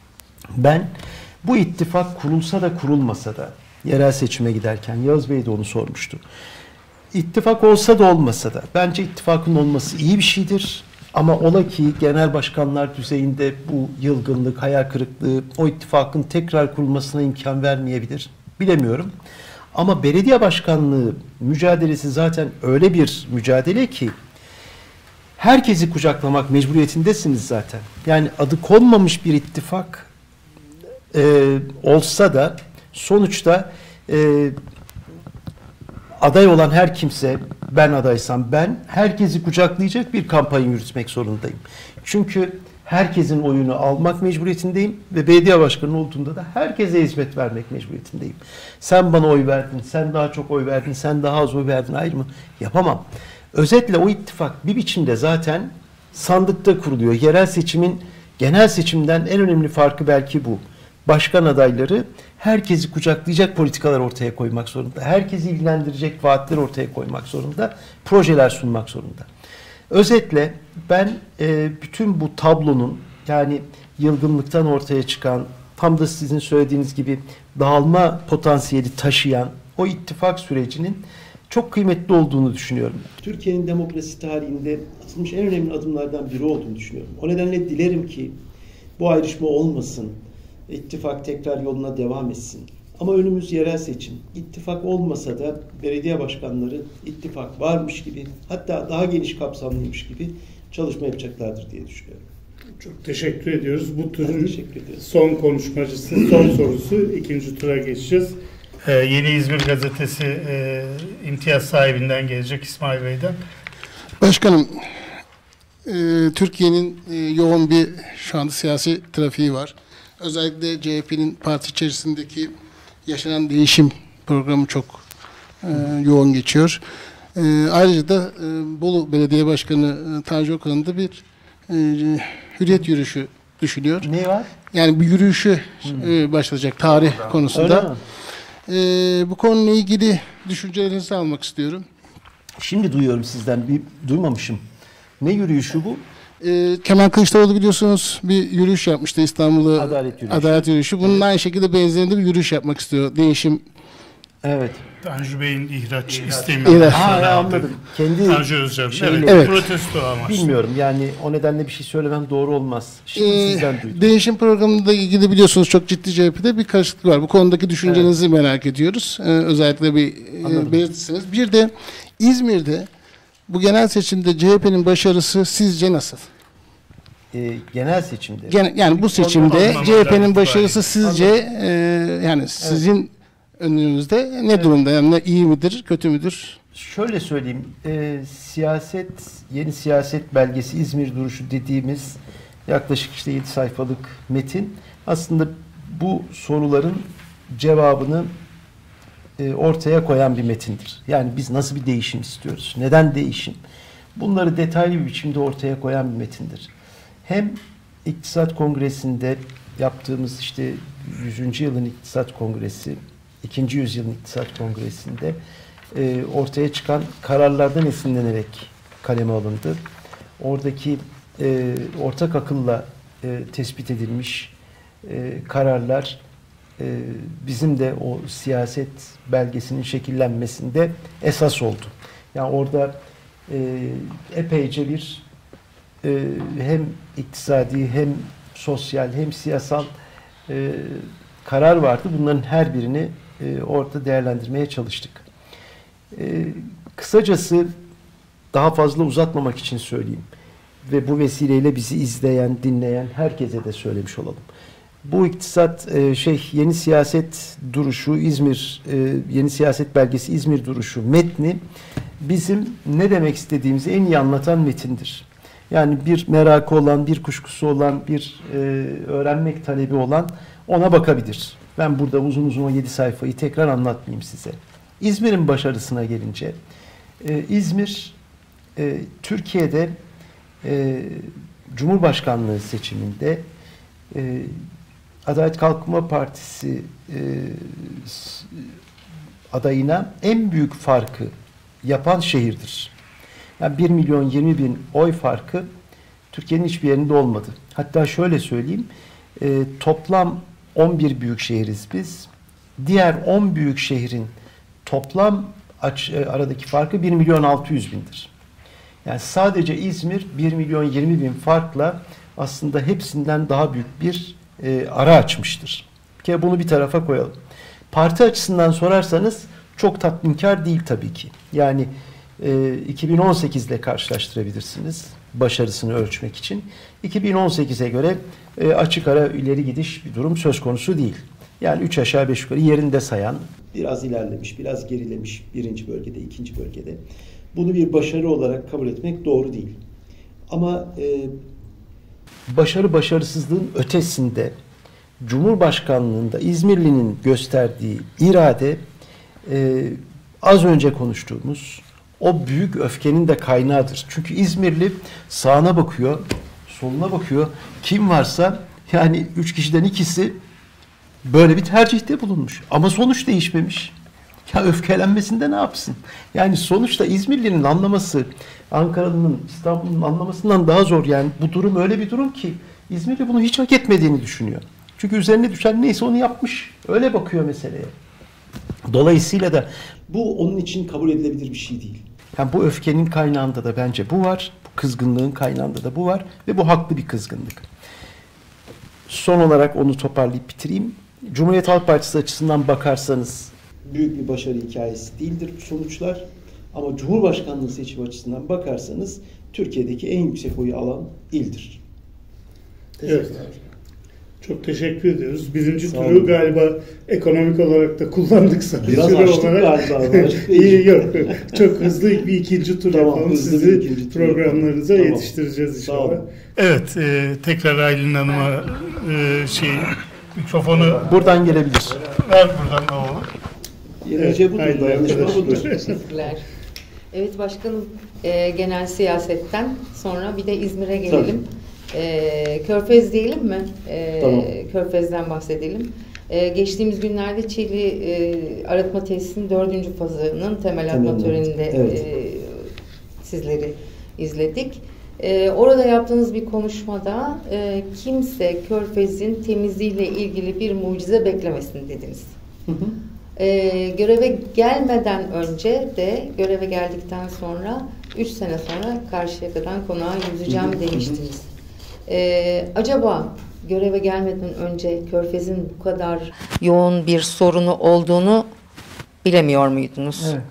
Ben bu ittifak kurulsa da kurulmasa da yerel seçime giderken Yağız Bey de onu sormuştu. İttifak olsa da olmasa da bence ittifakın olması iyi bir şeydir. Ama ola ki genel başkanlar düzeyinde bu yılgınlık, hayal kırıklığı o ittifakın tekrar kurulmasına imkan vermeyebilir. Bilemiyorum. Ama belediye başkanlığı mücadelesi zaten öyle bir mücadele ki herkesi kucaklamak mecburiyetindesiniz zaten. Yani adı konmamış bir ittifak e, olsa da sonuçta e, aday olan her kimse, ben adaysam ben, herkesi kucaklayacak bir kampanya yürütmek zorundayım. Çünkü herkesin oyunu almak mecburiyetindeyim ve belediye başkanı olduğunda da herkese hizmet vermek mecburiyetindeyim. Sen bana oy verdin, sen daha çok oy verdin, sen daha az oy verdin ayrımı yapamam. Özetle o ittifak bir biçimde zaten sandıkta kuruluyor. Yerel seçimin genel seçimden en önemli farkı belki bu. Başkan adayları herkesi kucaklayacak politikalar ortaya koymak zorunda. Herkesi ilgilendirecek vaatler ortaya koymak zorunda. Projeler sunmak zorunda. Özetle ben e, bütün bu tablonun, yani yılgınlıktan ortaya çıkan, tam da sizin söylediğiniz gibi dağılma potansiyeli taşıyan o ittifak sürecinin çok kıymetli olduğunu düşünüyorum. Türkiye'nin demokrasi tarihinde atılmış en önemli adımlardan biri olduğunu düşünüyorum. O nedenle dilerim ki bu ayrışma olmasın, ittifak tekrar yoluna devam etsin. Ama önümüz yerel seçim. İttifak olmasa da belediye başkanları ittifak varmış gibi, hatta daha geniş kapsamlıymış gibi çalışma yapacaklardır diye düşünüyorum. Çok teşekkür ediyoruz. Bu turun teşekkür ederim. son konuşmacısı, son sorusu. İkinci tura geçeceğiz. Ee, Yeni İzmir Gazetesi e, imtiyaz sahibinden gelecek, İsmail Bey'den. Başkanım, e, Türkiye'nin e, yoğun bir şu anda siyasi trafiği var. Özellikle C H P'nin parti içerisindeki yaşanan değişim programı çok e, yoğun geçiyor. E, ayrıca da e, Bolu Belediye Başkanı e, Tanju Okan'ın da bir e, hürriyet yürüyüşü düşünüyor. Ne var? Yani bir yürüyüşü e, başlayacak tarih konusunda. E, bu konuyla ilgili düşüncelerinizi almak istiyorum. Şimdi duyuyorum sizden, bir duymamışım. Ne yürüyüşü bu? E, Kemal Kılıçdaroğlu biliyorsunuz bir yürüyüş yapmıştı, İstanbul'da Adalet yürüyüşü. Adalet yürüyüşü. Bunun aynı şekilde benzerinde bir yürüyüş yapmak istiyor. Değişim. Evet. Tanju Bey'in ihraç istemiyor. Evet. Ha, ya anladım. Kendi Tanju Özcan. Evet. Evet. Protesto amaçlı. bilmiyorum yani, o nedenle bir şey söylemem doğru olmaz. Şimdi Ee, sizden duydum. değişim programında ilgili biliyorsunuz çok ciddi C H P'de bir karışıklık var. Bu konudaki düşüncenizi merak ediyoruz. Ee, özellikle bir e, belirtirseniz. Bir de İzmir'de bu genel seçimde C H P'nin başarısı sizce nasıl? Ee, genel seçimde. Gen- yani bu seçimde Anlamadan C H P'nin itibariyle. başarısı sizce e, yani sizin önünüzde ne durumda? Yani ne iyi midir, kötü müdür? Şöyle söyleyeyim, e, siyaset, yeni siyaset belgesi İzmir duruşu dediğimiz yaklaşık işte yedi sayfalık metin aslında bu soruların cevabını e, ortaya koyan bir metindir. Yani biz nasıl bir değişim istiyoruz? Neden değişim? Bunları detaylı bir biçimde ortaya koyan bir metindir. Hem İktisat Kongresi'nde yaptığımız işte yüzüncü yılın İktisat Kongresi, ikinci yüzyılın İktisat Kongresi'nde e, ortaya çıkan kararlardan esinlenerek kaleme alındı. Oradaki e, ortak akılla e, tespit edilmiş e, kararlar e, bizim de o siyaset belgesinin şekillenmesinde esas oldu. Yani orada e, epeyce bir e, hem iktisadi hem sosyal hem siyasal e, karar vardı. Bunların her birini e, orada değerlendirmeye çalıştık. E, kısacası daha fazla uzatmamak için söyleyeyim ve bu vesileyle bizi izleyen, dinleyen herkese de söylemiş olalım. Bu iktisat e, şey yeni siyaset duruşu İzmir e, yeni siyaset belgesi İzmir duruşu metni bizim ne demek istediğimizi en iyi anlatan metindir. Yani bir merakı olan, bir kuşkusu olan, bir e, öğrenmek talebi olan ona bakabilir. Ben burada uzun uzun o yedi sayfayı tekrar anlatmayayım size. İzmir'in başarısına gelince, e, İzmir e, Türkiye'de e, Cumhurbaşkanlığı seçiminde e, Adalet Kalkınma Partisi e, adayına en büyük farkı yapan şehirdir. Yani bir milyon yirmi bin oy farkı Türkiye'nin hiçbir yerinde olmadı. Hatta şöyle söyleyeyim, e, toplam on bir büyük şehiriz biz. Diğer on büyük şehrin toplam aç, e, aradaki farkı bir milyon altı yüz bindir. Yani sadece İzmir bir milyon yirmi bin farkla aslında hepsinden daha büyük bir e, ara açmıştır. Ki bunu bir tarafa koyalım. Parti açısından sorarsanız çok tatminkar değil tabii ki. Yani e, iki bin on sekiz ile karşılaştırabilirsiniz başarısını ölçmek için. iki bin on sekize göre e, açık ara ileri gidiş bir durum söz konusu değil. Yani üç aşağı beş yukarı yerinde sayan. Biraz ilerlemiş, biraz gerilemiş birinci bölgede, ikinci bölgede. Bunu bir başarı olarak kabul etmek doğru değil. Ama e, başarı başarısızlığın ötesinde Cumhurbaşkanlığında İzmirli'nin gösterdiği irade e, az önce konuştuğumuz o büyük öfkenin de kaynağıdır. Çünkü İzmirli sağına bakıyor, soluna bakıyor. Kim varsa yani üç kişiden ikisi böyle bir tercihte bulunmuş. Ama sonuç değişmemiş. Ya öfkelenmesinde ne yapsın? Yani sonuçta İzmirli'nin anlaması, Ankaralı'nın, İstanbul'un anlamasından daha zor. Yani bu durum öyle bir durum ki İzmirli bunu hiç hak etmediğini düşünüyor. Çünkü üzerine düşen neyse onu yapmış. Öyle bakıyor meseleye. Dolayısıyla da Bu onun için kabul edilebilir bir şey değil. yani bu öfkenin kaynağında da bence bu var. Bu kızgınlığın kaynağında da bu var. Ve bu haklı bir kızgınlık. Son olarak onu toparlayıp bitireyim. Cumhuriyet Halk Partisi açısından bakarsanız Büyük bir başarı hikayesi değildir bu sonuçlar. Ama Cumhurbaşkanlığı seçimi açısından bakarsanız Türkiye'deki en yüksek oyu alan ildir. Evet. Çok teşekkür ediyoruz. Birinci Sağ turu olun. galiba ekonomik olarak da kullandık sanırım. Biraz Süre açtık olarak. galiba. Açtık İyi yok. Çok hızlı bir ikinci tur Tamam, yapalım. hızlı Sizi bir ikinci tur programlarınıza yapalım. yetiştireceğiz Sağ inşallah. olun. Evet, e, tekrar Aylin Hanım'a e, şey mikrofonu buradan gelebilir. ver buradan da oğlum. Yerece Evet, budur, hayırlı dayanışma arkadaşlar. budur. Teşekkürler. Evet başkanım, e, genel siyasetten sonra bir de İzmir'e gelelim. E, Körfez diyelim mi? E, Tamam. Körfez'den bahsedelim. E, geçtiğimiz günlerde Çiğli e, arıtma tesisinin dördüncü fazının temel atma Temel, töreninde evet. e, sizleri izledik. E, orada yaptığınız bir konuşmada e, kimse Körfez'in temizliğiyle ilgili bir mucize beklemesin dediniz. Hı hı. Ee, göreve gelmeden önce de göreve geldikten sonra üç sene sonra Karşıyaka'dan konağa yüzeceğim demiştiniz. Ee, acaba göreve gelmeden önce Körfez'in bu kadar yoğun bir sorunu olduğunu bilemiyor muydunuz? Evet.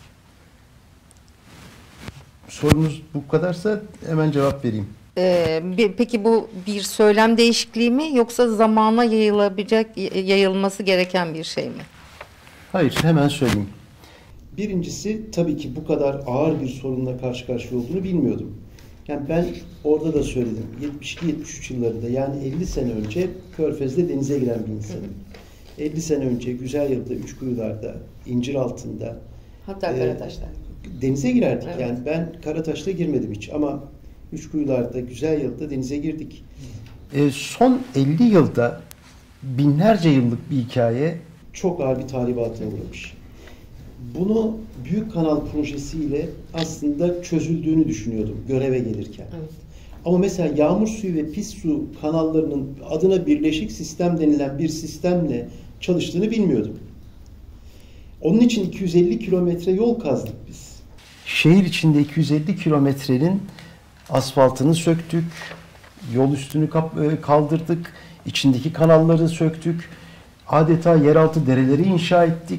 Sorunuz bu kadarsa hemen cevap vereyim. Ee, bir- peki bu bir söylem değişikliği mi yoksa zamana yayılabilecek yayılması gereken bir şey mi? Hayır, hemen söyleyeyim. Birincisi tabii ki bu kadar ağır bir sorunla karşı karşıya olduğunu bilmiyordum. Yani ben orada da söyledim. yetmiş iki yetmiş üç yıllarında yani elli sene önce Körfez'de denize giren bir insanım. elli sene önce Güzelyıl'da, Üçkuyular'da, İnciraltı'nda Hatta Ee, Karataş'ta. denize girerdik. Evet. Yani ben Karataş'ta girmedim hiç ama Üçkuyular'da, Güzelyıl'da denize girdik. E, son elli yılda binlerce yıllık bir hikaye. Çok ağır bir tahribatına uğramış. Bunu Büyük Kanal projesiyle aslında çözüldüğünü düşünüyordum göreve gelirken. Evet. Ama mesela yağmur suyu ve pis su kanallarının adına birleşik sistem denilen bir sistemle çalıştığını bilmiyordum. Onun için iki yüz elli kilometre yol kazdık biz. Şehir içinde iki yüz elli kilometrenin asfaltını söktük, yol üstünü kap- e, kaldırdık, içindeki kanalları söktük, adeta yeraltı dereleri inşa ettik.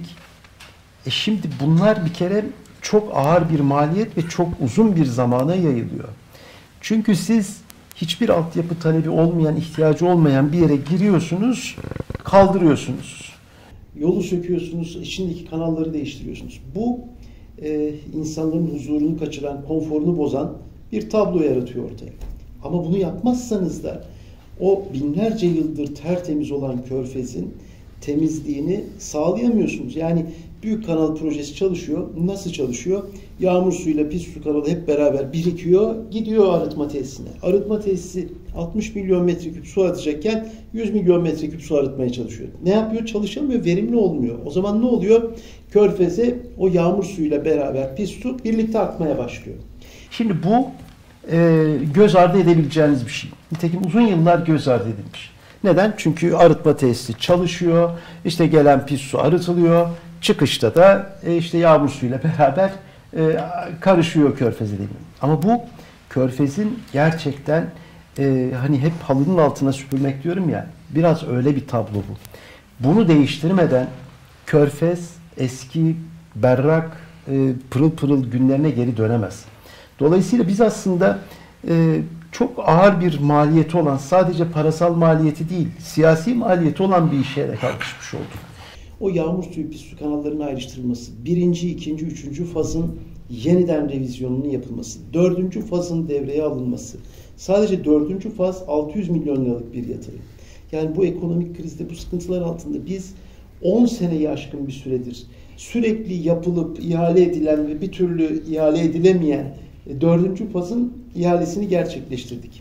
E şimdi bunlar bir kere çok ağır bir maliyet ve çok uzun bir zamana yayılıyor. Çünkü siz hiçbir altyapı talebi olmayan, ihtiyacı olmayan bir yere giriyorsunuz, kaldırıyorsunuz. Yolu söküyorsunuz, içindeki kanalları değiştiriyorsunuz. Bu e, insanların huzurunu kaçıran, konforunu bozan bir tablo yaratıyor ortaya. Ama bunu yapmazsanız da o binlerce yıldır tertemiz olan Körfez'in temizliğini sağlayamıyorsunuz. Yani Büyük Kanal projesi çalışıyor. Nasıl çalışıyor? Yağmur suyuyla pis su kanalı hep beraber birikiyor, gidiyor arıtma tesisine. Arıtma tesisi altmış milyon metreküp su arıtacakken yüz milyon metreküp su arıtmaya çalışıyor. Ne yapıyor? Çalışamıyor, verimli olmuyor. O zaman ne oluyor? Körfez'e o yağmur suyuyla beraber pis su birlikte akmaya başlıyor. Şimdi bu e, göz ardı edebileceğiniz bir şey. Nitekim uzun yıllar göz ardı edilmiş. Neden? Çünkü arıtma tesisi çalışıyor, işte gelen pis su arıtılıyor, çıkışta da e, işte yağmur suyuyla beraber e, karışıyor Körfez'e değil mi? Ama bu Körfez'in gerçekten e, hani hep halının altına süpürmek diyorum ya, biraz öyle bir tablo bu. Bunu değiştirmeden Körfez eski berrak, e, pırıl pırıl günlerine geri dönemez. Dolayısıyla biz aslında e, çok ağır bir maliyeti olan, sadece parasal maliyeti değil, siyasi maliyeti olan bir işe kalkışmış olduk. O yağmur suyu pis su kanallarının ayrıştırılması, birinci, ikinci, üçüncü fazın yeniden revizyonunun yapılması, dördüncü fazın devreye alınması, Sadece dördüncü faz altı yüz milyon liralık bir yatırım. Yani bu ekonomik krizde, bu sıkıntılar altında biz on seneyi aşkın bir süredir sürekli yapılıp ihale edilen ve bir türlü ihale edilemeyen dördüncü fazın ihalesini gerçekleştirdik.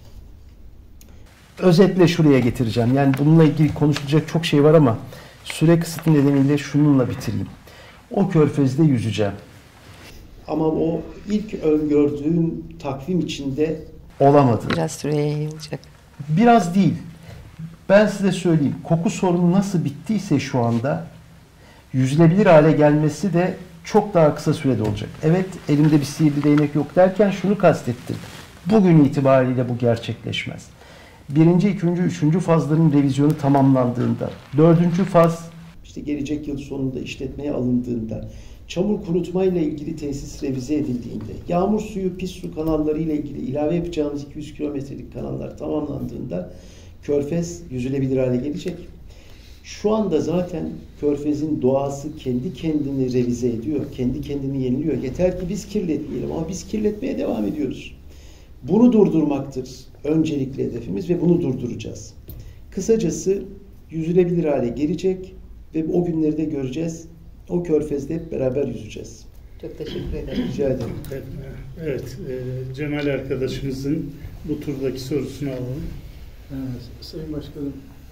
Özetle şuraya getireceğim. Yani bununla ilgili konuşulacak çok şey var ama süre kısıtı nedeniyle şununla bitireyim. O körfezde yüzeceğim. Ama o ilk öngördüğüm takvim içinde olamadı. Biraz süreye yayılacak. Biraz değil. Ben size söyleyeyim. Koku sorunu nasıl bittiyse şu anda yüzülebilir hale gelmesi de çok daha kısa sürede olacak. Evet, elimde bir sihirli değnek yok derken şunu kastettim. Bugün itibariyle bu gerçekleşmez. Birinci, ikinci, üçüncü fazların revizyonu tamamlandığında, dördüncü faz işte gelecek yıl sonunda işletmeye alındığında, çamur kurutmayla ilgili tesis revize edildiğinde, yağmur suyu, pis su kanalları ile ilgili ilave yapacağımız iki yüz kilometrelik kanallar tamamlandığında Körfez yüzülebilir hale gelecek. Şu anda zaten Körfez'in doğası kendi kendini revize ediyor, kendi kendini yeniliyor. Yeter ki biz kirletmeyelim ama biz kirletmeye devam ediyoruz. Bunu durdurmaktır öncelikli hedefimiz ve bunu durduracağız. Kısacası yüzülebilir hale gelecek ve o günleri de göreceğiz. O Körfez'de hep beraber yüzeceğiz. Çok teşekkür ederim. Rica ederim. Evet, evet e, Cemal arkadaşımızın bu turdaki sorusunu alalım. Evet, Sayın Başkanım,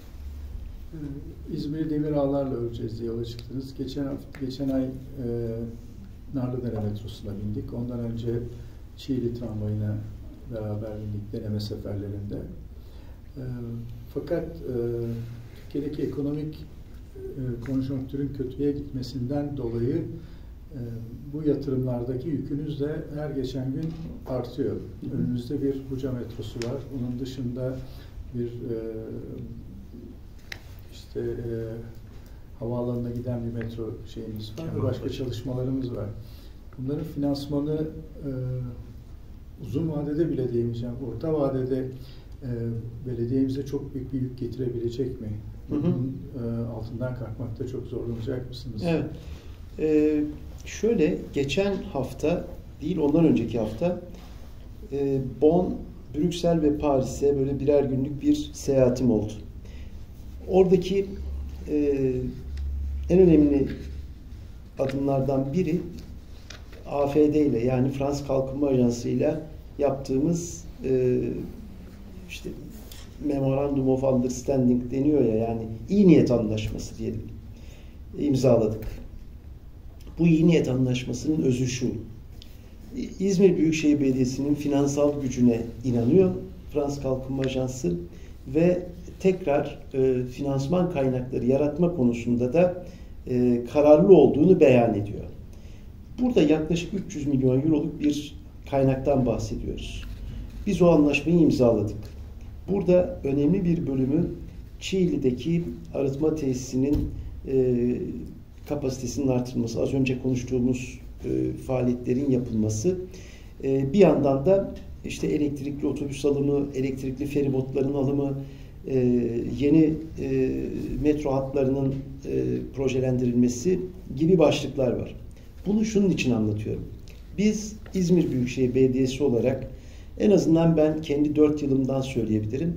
İzmir'i demir ağlarla öreceğiz diye yola çıktınız. Geçen hafta, geçen ay e, Narlıdere metrosuna bindik. Ondan önce Çiğli tramvayına beraber bindik deneme seferlerinde. E, fakat e, Türkiye'deki ekonomik e, konjonktürün kötüye gitmesinden dolayı e, bu yatırımlardaki yükünüz de her geçen gün artıyor. Önümüzde bir Buca metrosu var. Onun dışında bir e, işte e, havaalanına giden bir metro şeyimiz var ve başka çalışmalarımız var. Bunların finansmanı e, uzun vadede bile diyemeyeceğim, orta vadede e, belediyemize çok büyük bir yük getirebilecek mi? Bunun e, altından kalkmakta çok zorlanacak mısınız? Evet. Ee, şöyle, geçen hafta değil, ondan önceki hafta e, Bonn, Brüksel ve Paris'e böyle birer günlük bir seyahatim oldu. Oradaki e, en önemli adımlardan biri A F D ile, yani Fransız Kalkınma Ajansı ile yaptığımız e, işte Memorandum of Understanding deniyor ya, yani iyi niyet anlaşması diyelim, imzaladık. Bu iyi niyet anlaşmasının özü şu: İzmir Büyükşehir Belediyesi'nin finansal gücüne inanıyor Fransız Kalkınma Ajansı ve tekrar e, finansman kaynakları yaratma konusunda da e, kararlı olduğunu beyan ediyor. Burada yaklaşık üç yüz milyon euroluk bir kaynaktan bahsediyoruz. Biz o anlaşmayı imzaladık. Burada önemli bir bölümü Çiğli'deki arıtma tesisinin e, kapasitesinin artırılması, az önce konuştuğumuz e, faaliyetlerin yapılması, e, bir yandan da işte elektrikli otobüs alımı, elektrikli feribotların alımı, e, yeni e, metro hatlarının e, projelendirilmesi gibi başlıklar var. Bunu şunun için anlatıyorum. Biz İzmir Büyükşehir Belediyesi olarak, en azından ben kendi dört yılımdan söyleyebilirim,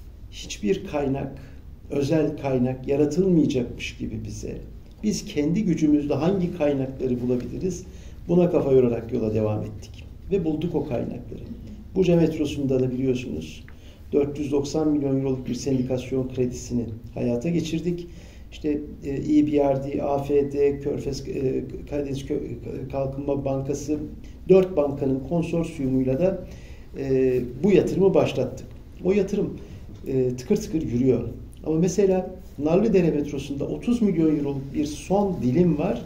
hiçbir kaynak, özel kaynak yaratılmayacakmış gibi bize, biz kendi gücümüzle hangi kaynakları bulabiliriz, buna kafa yorarak yola devam ettik. Ve bulduk o kaynakları. Buca metrosunda da biliyorsunuz dört yüz doksan milyon euroluk bir sendikasyon kredisini hayata geçirdik. İşte E B R D, A F D, Körfez Karadeniz Kalkınma Bankası, dört bankanın konsorsiyumuyla da e, bu yatırımı başlattık. O yatırım e, tıkır tıkır yürüyor. Ama mesela Narlıdere metrosunda otuz milyon euroluk bir son dilim var.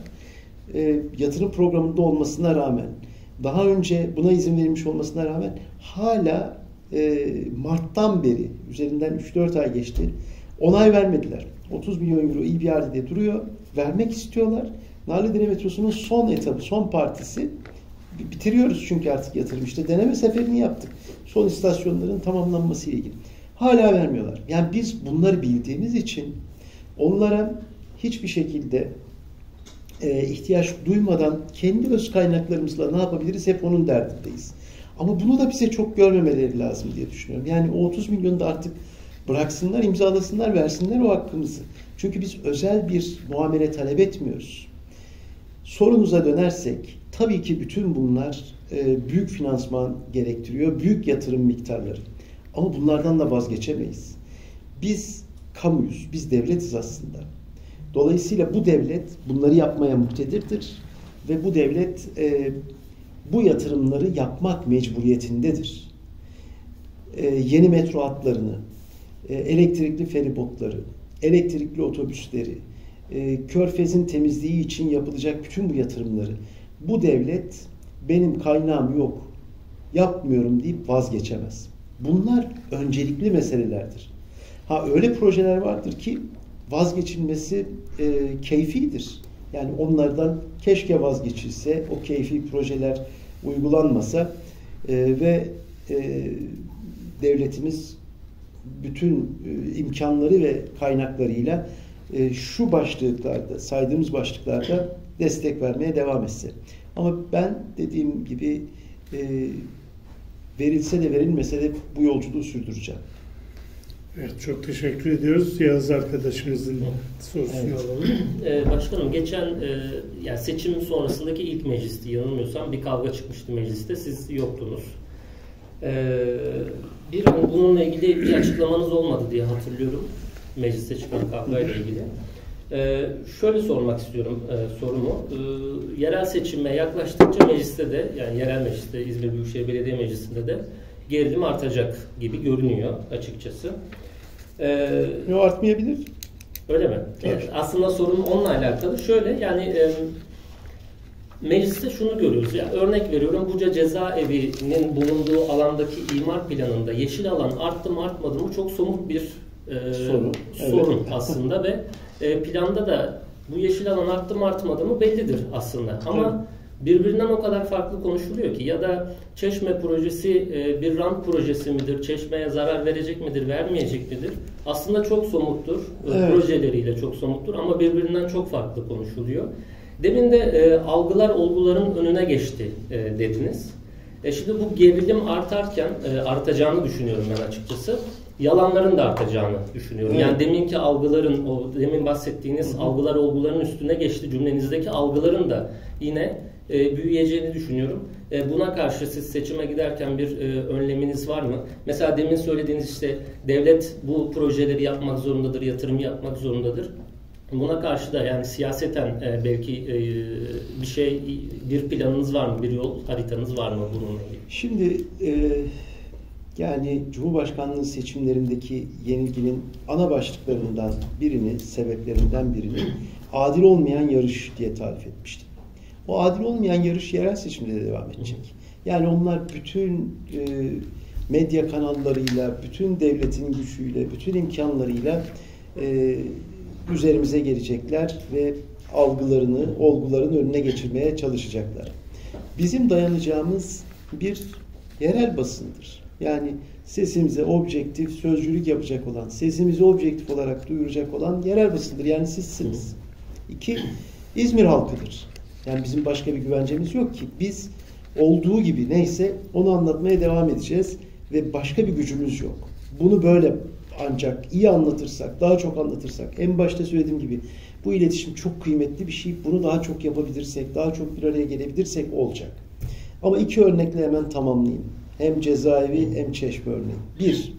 E, yatırım programında olmasına rağmen, daha önce buna izin verilmiş olmasına rağmen hala e, Mart'tan beri, üzerinden üç dört ay geçti, onay vermediler. otuz milyon euro E B R D'de duruyor. Vermek istiyorlar. Narlıdere metrosunun son etabı, son partisi. Bitiriyoruz çünkü artık yatırım. İşte deneme seferini yaptık. Son istasyonların tamamlanması ile ilgili. Hala vermiyorlar. Yani biz bunları bildiğimiz için onlara hiçbir şekilde e, ihtiyaç duymadan kendi öz kaynaklarımızla ne yapabiliriz, hep onun derdindeyiz. Ama bunu da bize çok görmemeleri lazım diye düşünüyorum. Yani o otuz milyonu da artık bıraksınlar, imzalasınlar, versinler o hakkımızı. Çünkü biz özel bir muamele talep etmiyoruz. Sorunuza dönersek, tabii ki bütün bunlar e, büyük finansman gerektiriyor, büyük yatırım miktarları. Ama bunlardan da vazgeçemeyiz. Biz kamuyuz, biz devletiz aslında. Dolayısıyla bu devlet bunları yapmaya muktedirdir ve bu devlet e, bu yatırımları yapmak mecburiyetindedir. E, yeni metro hatlarını, e, elektrikli feribotları, elektrikli otobüsleri, e, Körfez'in temizliği için yapılacak bütün bu yatırımları bu devlet benim kaynağım yok, yapmıyorum deyip vazgeçemez. Bunlar öncelikli meselelerdir. Ha öyle projeler vardır ki vazgeçilmesi e, keyfidir. Yani onlardan keşke vazgeçilse, o keyfi projeler uygulanmasa e, ve e, devletimiz bütün e, imkanları ve kaynaklarıyla e, şu başlıklarda, saydığımız başlıklarda destek vermeye devam etse. Ama ben dediğim gibi e, verilse de verilmese de bu yolculuğu sürdüreceğim. Evet, çok teşekkür ediyoruz. Yağız arkadaşımızın sorusunu Evet. alalım. Ee, başkanım geçen e, yani seçim sonrasındaki ilk meclisti yanılmıyorsam bir kavga çıkmıştı mecliste. Siz yoktunuz. Ee, bir an bununla ilgili bir açıklamanız olmadı diye hatırlıyorum. Mecliste çıkan kavgayla ilgili. Ee, şöyle sormak istiyorum e, sorumu. Ee, yerel seçime yaklaştıkça mecliste de yani yerel mecliste İzmir Büyükşehir Belediye Meclisi'nde de gerilim artacak gibi görünüyor açıkçası. Ee, Ne artmayabilir? Öyle mi? Evet. Aslında sorun onunla alakalı. Şöyle yani e, mecliste şunu görüyoruz. Yani örnek veriyorum Buca Cezaevi'nin bulunduğu alandaki imar planında yeşil alan arttı mı artmadı mı çok somut bir e, sorun, sorun evet. aslında ve e, planda da bu yeşil alan arttı mı artmadı mı bellidir aslında. Ama birbirinden o kadar farklı konuşuluyor ki ya da Çeşme projesi e, bir rant projesi midir? Çeşme'ye zarar verecek midir? Vermeyecek midir? Aslında çok somuttur. Evet. Projeleriyle çok somuttur ama birbirinden çok farklı konuşuluyor. Demin de e, algılar olguların önüne geçti e, dediniz. E şimdi bu gerilim artarken e, artacağını düşünüyorum ben açıkçası. Yalanların da artacağını düşünüyorum. Evet. Yani deminki algıların, o demin bahsettiğiniz hı hı. algılar olguların üstüne geçti cümlenizdeki algıların da yine e, büyüyeceğini düşünüyorum. E, buna karşı siz seçime giderken bir e, önleminiz var mı? Mesela demin söylediğiniz işte devlet bu projeleri yapmak zorundadır, yatırım yapmak zorundadır. Buna karşı da yani siyaseten e, belki e, bir şey, bir planınız var mı, bir yol haritanız var mı bununla ilgili? Şimdi e, yani Cumhurbaşkanlığı seçimlerindeki yenilginin ana başlıklarından birini, sebeplerinden birini adil olmayan yarış diye tarif etmiştim. O adil olmayan yarış yerel seçimde de devam edecek. Yani onlar bütün e, medya kanallarıyla, bütün devletin gücüyle, bütün imkanlarıyla e, üzerimize gelecekler ve algılarını, olguların önüne geçirmeye çalışacaklar. Bizim dayanacağımız bir yerel basındır. Yani sesimize objektif, sözcülük yapacak olan, sesimizi objektif olarak duyuracak olan yerel basındır. Yani sizsiniz. İki, İzmir halkıdır. Yani bizim başka bir güvencemiz yok ki. Biz olduğu gibi neyse onu anlatmaya devam edeceğiz ve başka bir gücümüz yok. Bunu böyle ancak iyi anlatırsak, daha çok anlatırsak, en başta söylediğim gibi bu iletişim çok kıymetli bir şey. Bunu daha çok yapabilirsek, daha çok bir araya gelebilirsek olacak. Ama iki örnekle hemen tamamlayayım. Hem cezaevi hem Çeşme örneği. Bir,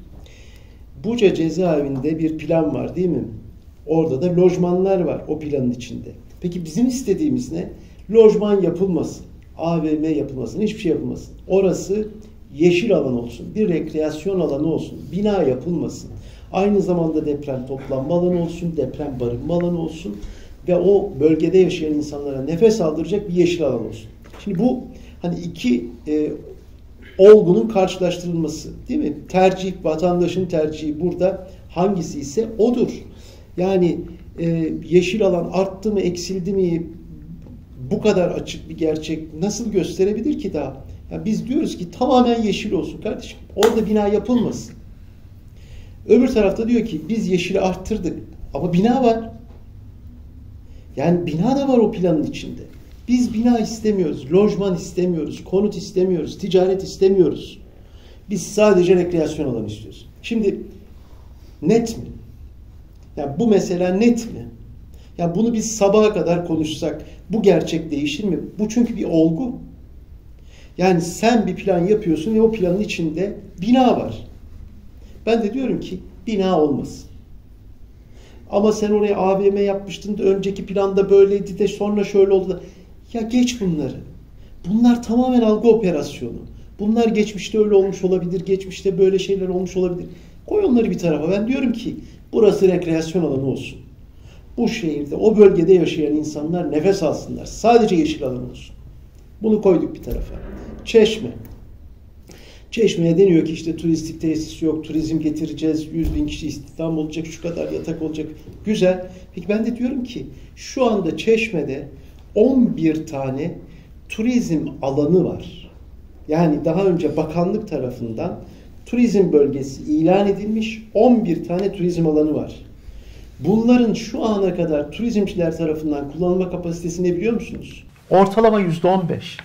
Buca cezaevinde bir plan var değil mi? Orada da lojmanlar var o planın içinde. Peki bizim istediğimiz ne? Lojman yapılmasın, A V M yapılmasın, hiçbir şey yapılmasın. Orası yeşil alan olsun, bir rekreasyon alanı olsun, bina yapılmasın. Aynı zamanda deprem toplanma alanı olsun, deprem barınma alanı olsun ve o bölgede yaşayan insanlara nefes aldıracak bir yeşil alan olsun. Şimdi bu hani iki e, olgunun karşılaştırılması değil mi? Tercih, vatandaşın tercihi burada hangisi ise odur. Yani e, yeşil alan arttı mı, eksildi mi bu kadar açık bir gerçek nasıl gösterebilir ki daha? Yani biz diyoruz ki tamamen yeşil olsun kardeşim. Orada bina yapılmasın. Öbür tarafta diyor ki biz yeşili arttırdık ama bina var. Yani bina da var o planın içinde. Biz bina istemiyoruz, lojman istemiyoruz, konut istemiyoruz, ticaret istemiyoruz. Biz sadece rekreasyon alanı istiyoruz. Şimdi net mi? Ya bu mesela net mi? Ya bunu biz sabaha kadar konuşsak bu gerçek değişir mi? Bu çünkü bir olgu. Yani sen bir plan yapıyorsun ve o planın içinde bina var. Ben de diyorum ki bina olmasın. Ama sen oraya A V M yapmıştın da önceki planda böyleydi de sonra şöyle oldu da. Ya geç bunları. Bunlar tamamen algı operasyonu. Bunlar geçmişte öyle olmuş olabilir, geçmişte böyle şeyler olmuş olabilir. Koy onları bir tarafa. Ben diyorum ki burası rekreasyon alanı olsun. Bu şehirde, o bölgede yaşayan insanlar nefes alsınlar. Sadece yeşil alan olsun. Bunu koyduk bir tarafa. Çeşme. Çeşme'ye deniyor ki işte turistik tesis yok, turizm getireceğiz, yüz bin kişi istihdam olacak, şu kadar yatak olacak. Güzel. Peki ben de diyorum ki şu anda Çeşme'de on bir tane turizm alanı var. Yani daha önce bakanlık tarafından turizm bölgesi ilan edilmiş on bir tane turizm alanı var. Bunların şu ana kadar turizmciler tarafından kullanılma kapasitesi ne biliyor musunuz? Ortalama yüzde on beş.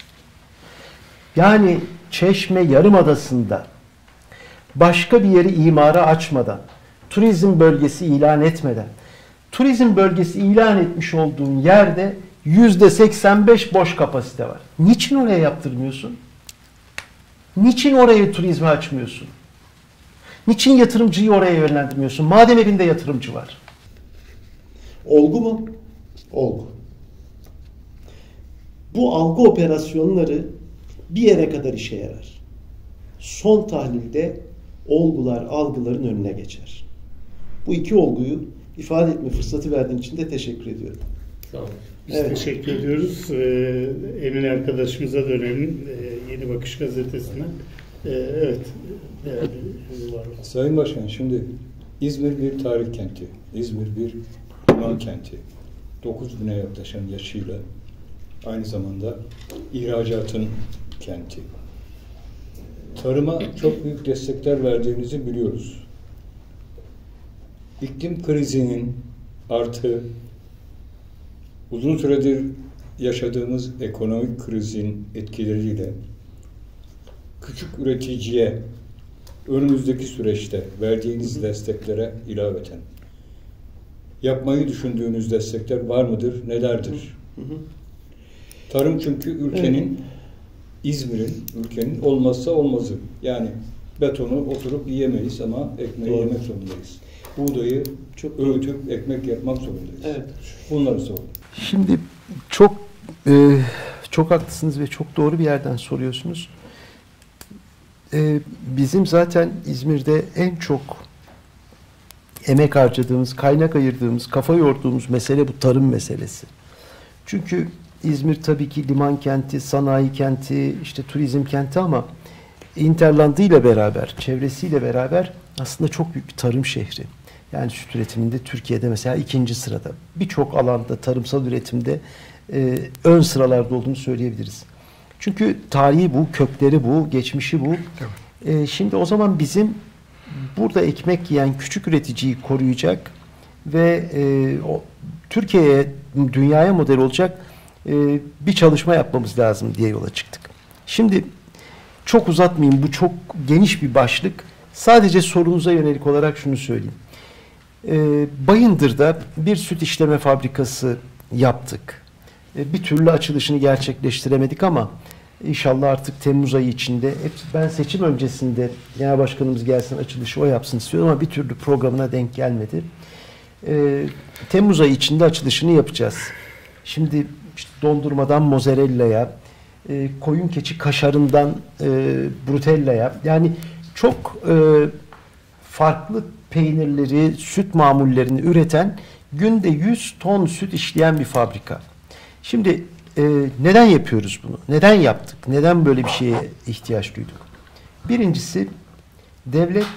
Yani Çeşme Yarımadası'nda başka bir yeri imara açmadan, turizm bölgesi ilan etmeden, turizm bölgesi ilan etmiş olduğun yerde yüzde seksen beş boş kapasite var. Niçin oraya yaptırmıyorsun? Niçin oraya turizmi açmıyorsun? Niçin yatırımcıyı oraya yönlendirmiyorsun? Madem elinde yatırımcı var. Olgu mu? Olgu. Bu algı operasyonları bir yere kadar işe yarar. Son tahlilde olgular algıların önüne geçer. Bu iki olguyu ifade etme fırsatı verdiğin için de teşekkür ediyorum. Sağ olun. Biz Evet. teşekkür ediyoruz. Ee, Emin arkadaşımıza dönelim. Ee, Yeni Bakış Gazetesi'ne. Ee, evet. Yani, var. Sayın Başkan, şimdi İzmir bir tarih kenti, İzmir bir liman kenti. dokuz bine yaklaşan yaşıyla aynı zamanda ihracatın kenti. Tarıma çok büyük destekler verdiğinizi biliyoruz. İklim krizinin artı uzun süredir yaşadığımız ekonomik krizin etkileriyle küçük üreticiye önümüzdeki süreçte verdiğiniz desteklere ilaveten yapmayı düşündüğünüz destekler var mıdır, nelerdir? Hı hı. Tarım çünkü ülkenin, evet. İzmir'in, ülkenin olmazsa olmazı. Yani betonu oturup yiyemeyiz ama ekmeği Doğru. yemek zorundayız. Buğdayı çok öğütüp ekmek yapmak zorundayız. Evet. Bunları sorun. Şimdi çok e, çok haklısınız ve çok doğru bir yerden soruyorsunuz. E, bizim zaten İzmir'de en çok emek harcadığımız, kaynak ayırdığımız, kafa yorduğumuz mesele bu tarım meselesi. Çünkü İzmir tabii ki liman kenti, sanayi kenti, işte turizm kenti ama Interland'ı ile beraber, çevresiyle beraber aslında çok büyük bir tarım şehri. Yani süt üretiminde Türkiye'de mesela ikinci sırada. Birçok alanda tarımsal üretimde e, ön sıralarda olduğunu söyleyebiliriz. Çünkü tarihi bu, kökleri bu, geçmişi bu. E, şimdi o zaman bizim burada ekmek yiyen küçük üreticiyi koruyacak ve e, o, Türkiye'ye, dünyaya model olacak e, bir çalışma yapmamız lazım diye yola çıktık. Şimdi çok uzatmayayım, bu çok geniş bir başlık. Sadece sorunuza yönelik olarak şunu söyleyeyim. E, Bayındır'da bir süt işleme fabrikası yaptık. E, bir türlü açılışını gerçekleştiremedik ama İnşallah artık Temmuz ayı içinde, hep ben seçim öncesinde genel başkanımız gelsin açılışı o yapsın istiyordum ama bir türlü programına denk gelmedi. Ee, Temmuz ayı içinde açılışını yapacağız. Şimdi işte dondurmadan mozzarella'ya, e, koyun keçi kaşarından e, brutella'ya, yani çok e, farklı peynirleri, süt mamullerini üreten, günde yüz ton süt işleyen bir fabrika. Şimdi Ee, neden yapıyoruz bunu? Neden yaptık? Neden böyle bir şeye ihtiyaç duyduk? Birincisi, devlet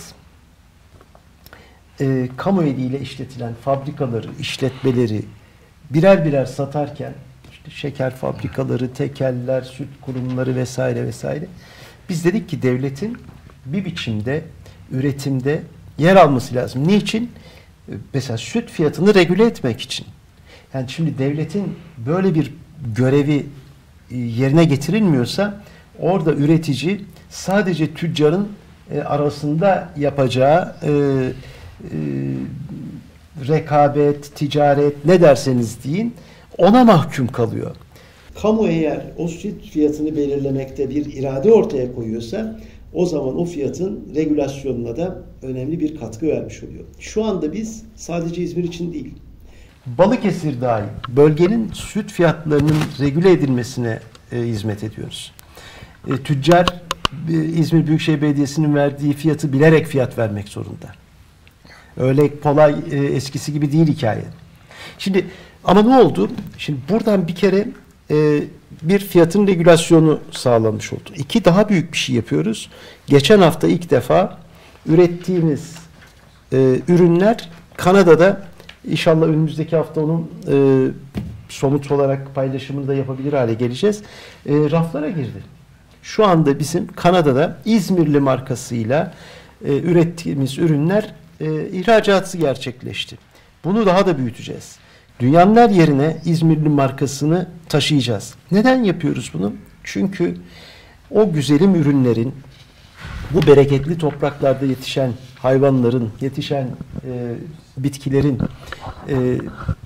e, kamu eliyle işletilen fabrikaları, işletmeleri birer birer satarken, işte şeker fabrikaları, tekeller, süt kurumları vesaire vesaire, biz dedik ki devletin bir biçimde üretimde yer alması lazım. Niçin? Mesela süt fiyatını regüle etmek için. Yani şimdi devletin böyle bir görevi e, yerine getirilmiyorsa orada üretici sadece tüccarın e, arasında yapacağı e, e, rekabet, ticaret ne derseniz deyin ona mahkum kalıyor. Kamu eğer o süt fiyatını belirlemekte bir irade ortaya koyuyorsa o zaman o fiyatın regülasyonuna da önemli bir katkı vermiş oluyor. Şu anda biz sadece İzmir için değil, Balıkesir dahil bölgenin süt fiyatlarının regüle edilmesine e, hizmet ediyoruz. E, tüccar e, İzmir Büyükşehir Belediyesi'nin verdiği fiyatı bilerek fiyat vermek zorunda. Öyle kolay e, eskisi gibi değil hikaye. Şimdi ama ne oldu? Şimdi buradan bir kere e, bir fiyatın regülasyonu sağlanmış oldu. İki, daha büyük bir şey yapıyoruz. Geçen hafta ilk defa ürettiğimiz e, ürünler Kanada'da, İnşallah önümüzdeki hafta onun e, somut olarak paylaşımını da yapabilir hale geleceğiz. E, raflara girdi. Şu anda bizim Kanada'da İzmirli markasıyla e, ürettiğimiz ürünler e, ihracatı gerçekleşti. Bunu daha da büyüteceğiz. Dünyanın her yerine İzmirli markasını taşıyacağız. Neden yapıyoruz bunu? Çünkü o güzelim ürünlerin, bu bereketli topraklarda yetişen hayvanların, yetişen e, bitkilerin e,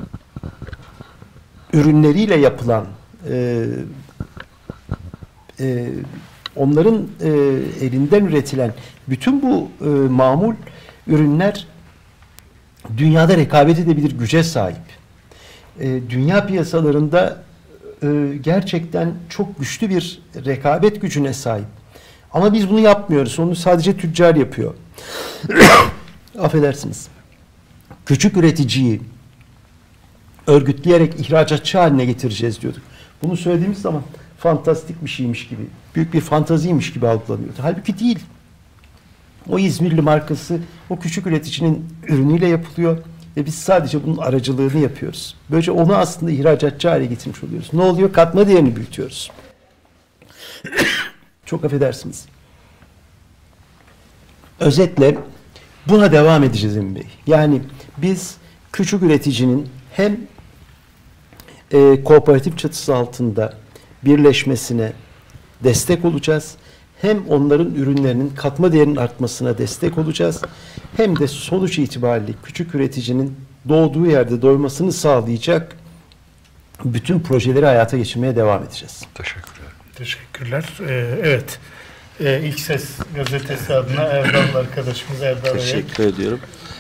ürünleriyle yapılan e, e, onların e, elinden üretilen bütün bu e, mamul ürünler dünyada rekabet edebilir güce sahip. E, dünya piyasalarında e, gerçekten çok güçlü bir rekabet gücüne sahip. Ama biz bunu yapmıyoruz. Onu sadece tüccar yapıyor. Affedersiniz. Küçük üreticiyi örgütleyerek ihracatçı haline getireceğiz diyorduk. Bunu söylediğimiz zaman fantastik bir şeymiş gibi, büyük bir fantaziymiş gibi algılanıyordu. Halbuki değil. O İzmirli markası o küçük üreticinin ürünüyle yapılıyor ve biz sadece bunun aracılığını yapıyoruz. Böylece onu aslında ihracatçı hale getirmiş oluyoruz. Ne oluyor? Katma değerini büyütüyoruz. Çok affedersiniz. Özetle buna devam edeceğiz Emin Bey. Yani biz küçük üreticinin hem e, kooperatif çatısı altında birleşmesine destek olacağız, hem onların ürünlerinin katma değerinin artmasına destek olacağız, hem de sonuç itibariyle küçük üreticinin doğduğu yerde doymasını sağlayacak bütün projeleri hayata geçirmeye devam edeceğiz. Teşekkürler. Teşekkürler. Ee, evet. Ee, İlk Ses gazetesi adına Erdal arkadaşımız Erdal Ayak. Teşekkür ediyorum.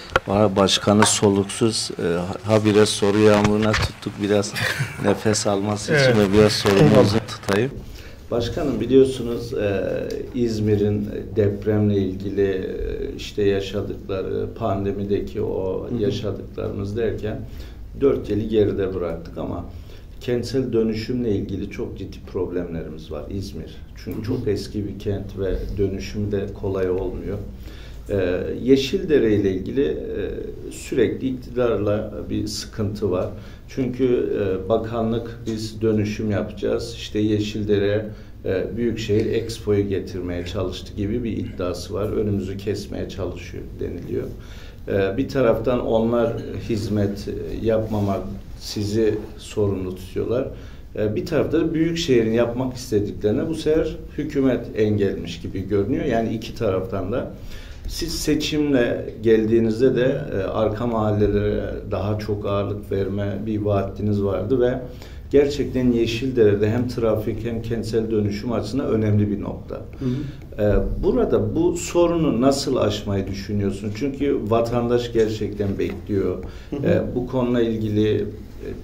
Başkanı soluksuz e, habire soru yağmuruna tuttuk. Biraz nefes alması için Evet. ve biraz sorumuzu tutayım. Başkanım biliyorsunuz e, İzmir'in depremle ilgili e, işte yaşadıkları, pandemideki o yaşadıklarımız derken dört yılı geride bıraktık ama kentsel dönüşümle ilgili çok ciddi problemlerimiz var İzmir. Çünkü çok eski bir kent ve dönüşüm de kolay olmuyor. Ee, Yeşildere ile ilgili e, sürekli iktidarla bir sıkıntı var. Çünkü e, bakanlık biz dönüşüm yapacağız, işte Yeşildere e, Büyükşehir Expo'yu getirmeye çalıştı gibi bir iddiası var. Önümüzü kesmeye çalışıyor deniliyor. E, bir taraftan onlar hizmet yapmamak, sizi sorumlu tutuyorlar. E, bir tarafta da Büyükşehir'in yapmak istediklerine bu sefer hükümet engelmiş gibi görünüyor. Yani iki taraftan da. Siz seçimle geldiğinizde de e, arka mahallelere daha çok ağırlık verme bir vaatiniz vardı ve gerçekten Yeşildere'de hem trafik hem kentsel dönüşüm açısından önemli bir nokta. Hı hı. E, burada bu sorunu nasıl aşmayı düşünüyorsun? Çünkü vatandaş gerçekten bekliyor. Hı hı. E, bu konuyla ilgili e,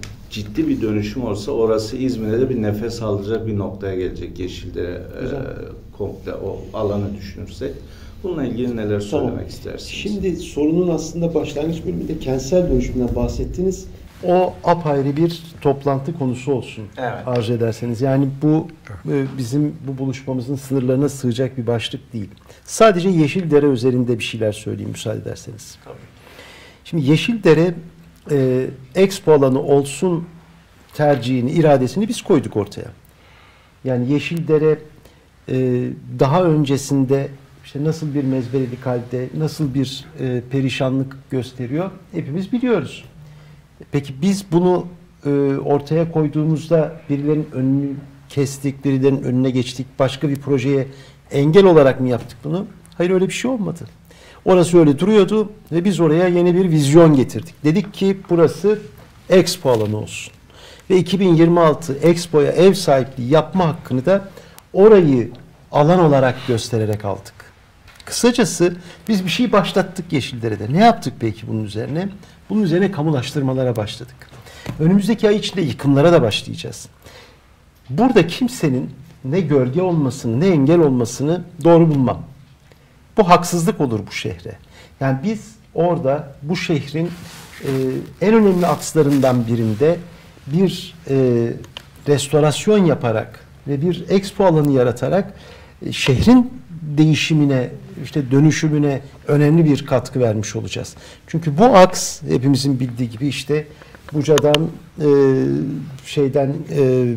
ciddi bir dönüşüm olsa orası İzmir'de de bir nefes alacak bir noktaya gelecek Yeşildere e, komple o alanı düşünürsek. Bununla ilgili neler söylemek tamam. istersiniz? Şimdi sorunun aslında başlangıç bölümünde kentsel dönüşümden bahsettiniz. O apayrı bir toplantı konusu olsun evet. arzu ederseniz. Yani bu bizim bu buluşmamızın sınırlarına sığacak bir başlık değil. Sadece Yeşildere üzerinde bir şeyler söyleyeyim müsaade ederseniz. Tabii. Şimdi Yeşildere e, Expo alanı olsun tercihini, iradesini biz koyduk ortaya. Yani Yeşildere e, daha öncesinde İşte nasıl bir mezbelelik halde, nasıl bir e, perişanlık gösteriyor hepimiz biliyoruz. Peki biz bunu e, e, ortaya koyduğumuzda birilerinin önünü kestik, birilerinin önüne geçtik, başka bir projeye engel olarak mı yaptık bunu? Hayır, öyle bir şey olmadı. Orası öyle duruyordu ve biz oraya yeni bir vizyon getirdik. Dedik ki burası Expo alanı olsun. Ve iki bin yirmi altı Expo'ya ev sahipliği yapma hakkını da orayı alan olarak göstererek aldık. Kısacası biz bir şey başlattık Yeşildere'de. Ne yaptık peki bunun üzerine? Bunun üzerine kamulaştırmalara başladık. Önümüzdeki ay içinde yıkımlara da başlayacağız. Burada kimsenin ne gölge olmasını ne engel olmasını doğru bulmam. Bu haksızlık olur bu şehre. Yani biz orada bu şehrin e, en önemli akslarından birinde bir e, restorasyon yaparak ve bir expo alanı yaratarak e, şehrin değişimine, işte dönüşümüne önemli bir katkı vermiş olacağız. Çünkü bu aks hepimizin bildiği gibi işte Buca'dan e, şeyden e,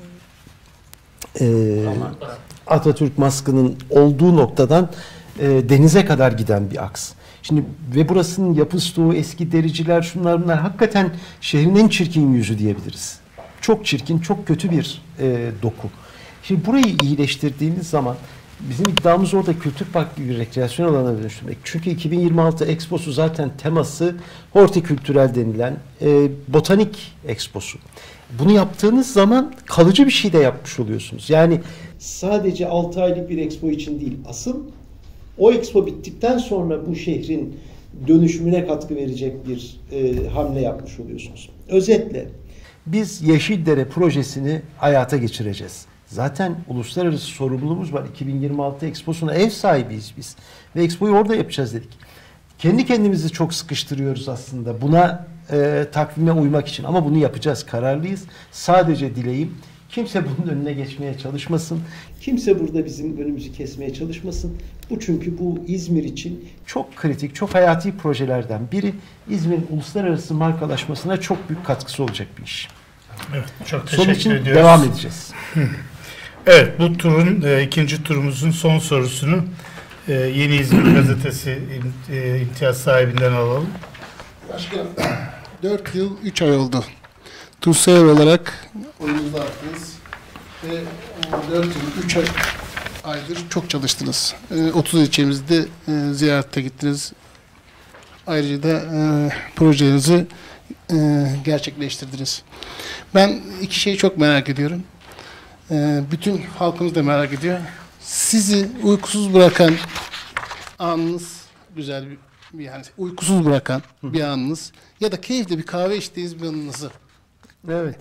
e, Atatürk Maskı'nın olduğu noktadan e, denize kadar giden bir aks. Şimdi ve burasının yapı stoğu, eski dericiler, şunlar bunlar hakikaten şehrin en çirkin yüzü diyebiliriz. Çok çirkin, çok kötü bir e, doku. Şimdi burayı iyileştirdiğimiz zaman bizim iddiamız orada kültür park gibi rekreasyon alanına dönüştürmek. Çünkü iki bin yirmi altı Expo'su zaten teması hortikültürel denilen e, botanik Expo'su. Bunu yaptığınız zaman kalıcı bir şey de yapmış oluyorsunuz. Yani sadece altı aylık bir expo için değil, asıl o expo bittikten sonra bu şehrin dönüşümüne katkı verecek bir e, hamle yapmış oluyorsunuz. Özetle biz Yeşildere projesini hayata geçireceğiz. Zaten uluslararası sorumluluğumuz var. iki bin yirmi altı Expo'suna ev sahibiyiz biz. Ve Expo'yu orada yapacağız dedik. Kendi kendimizi çok sıkıştırıyoruz aslında buna e, takvime uymak için. Ama bunu yapacağız, kararlıyız. Sadece dileğim kimse bunun önüne geçmeye çalışmasın. Kimse burada bizim önümüzü kesmeye çalışmasın. Bu çünkü bu İzmir için çok kritik, çok hayati projelerden biri. İzmir'in uluslararası markalaşmasına çok büyük katkısı olacak bir iş. Evet, çok Son teşekkür için ediyoruz. devam edeceğiz. Evet, bu turun e, ikinci turumuzun son sorusunu e, Yeni İzmir Gazetesi e, imtiyaz sahibinden alalım. Başkanım, dört yıl üç ay oldu. TUSEV olarak oyununuzu attınız ve dört yıl üç ay aydır çok çalıştınız. otuz ilçemizde e, ziyarete gittiniz. Ayrıca da e, projelerinizi e, gerçekleştirdiniz. Ben iki şeyi çok merak ediyorum. E, bütün halkımız da merak ediyor. Sizi uykusuz bırakan anınız, güzel bir, yani uykusuz bırakan bir anınız ya da keyifli bir kahve içtiğiniz bir anınızı. Evet.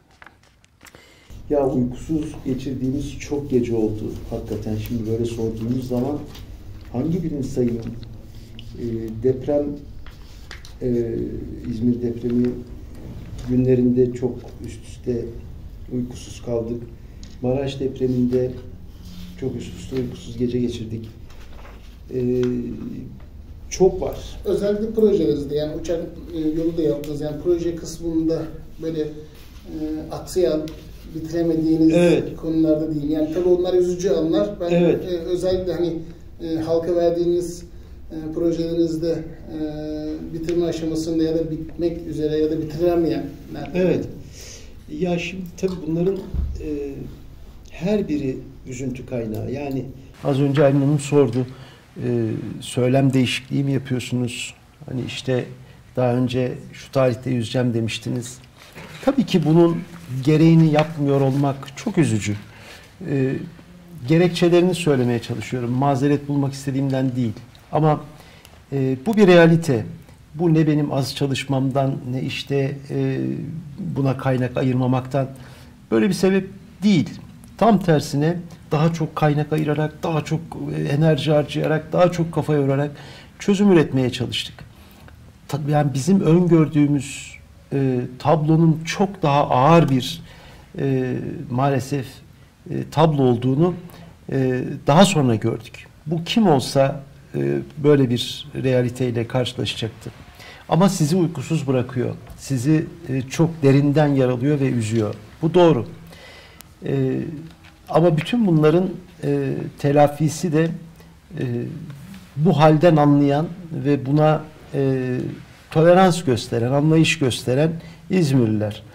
ya uykusuz geçirdiğimiz çok gece oldu. Hakikaten şimdi böyle sorduğumuz zaman hangi birini sayayım? E, deprem e, İzmir depremi günlerinde çok üst üste uykusuz kaldık. Maraş depreminde çok üst üste uykusuz gece geçirdik. E, çok var. Özellikle projelerinizde yani uçak e, yolu da yaptınız. Yani proje kısmında böyle e, aksayan, bitiremediğiniz evet. konularda değil. Yani tabii onlar üzücü anlar. Ben evet. e, özellikle hani e, halka verdiğiniz e, projelerinizde e, bitirme aşamasında ya da bitmek üzere ya da bitiremeyen. Evet. Ya şimdi tabii bunların e, her biri üzüntü kaynağı. Yani az önce Aylin Hanım sordu. Ee, söylem değişikliği mi yapıyorsunuz? Hani işte daha önce şu tarihte yüzeceğim demiştiniz. Tabii ki bunun gereğini yapmıyor olmak çok üzücü. Ee, gerekçelerini söylemeye çalışıyorum. Mazeret bulmak istediğimden değil. Ama e, bu bir realite. Bu ne benim az çalışmamdan ne işte e, buna kaynak ayırmamaktan böyle bir sebep değil. Tam tersine daha çok kaynak ayırarak, daha çok enerji harcayarak, daha çok kafa yorarak çözüm üretmeye çalıştık. Yani bizim öngördüğümüz e, tablonun çok daha ağır bir e, maalesef e, tablo olduğunu e, daha sonra gördük. Bu kim olsa e, böyle bir realiteyle karşılaşacaktı. Ama sizi uykusuz bırakıyor. Sizi e, çok derinden yaralıyor ve üzüyor. Bu doğru. E, ama bütün bunların e, telafisi de e, bu halden anlayan ve buna e, tolerans gösteren, anlayış gösteren İzmirliler.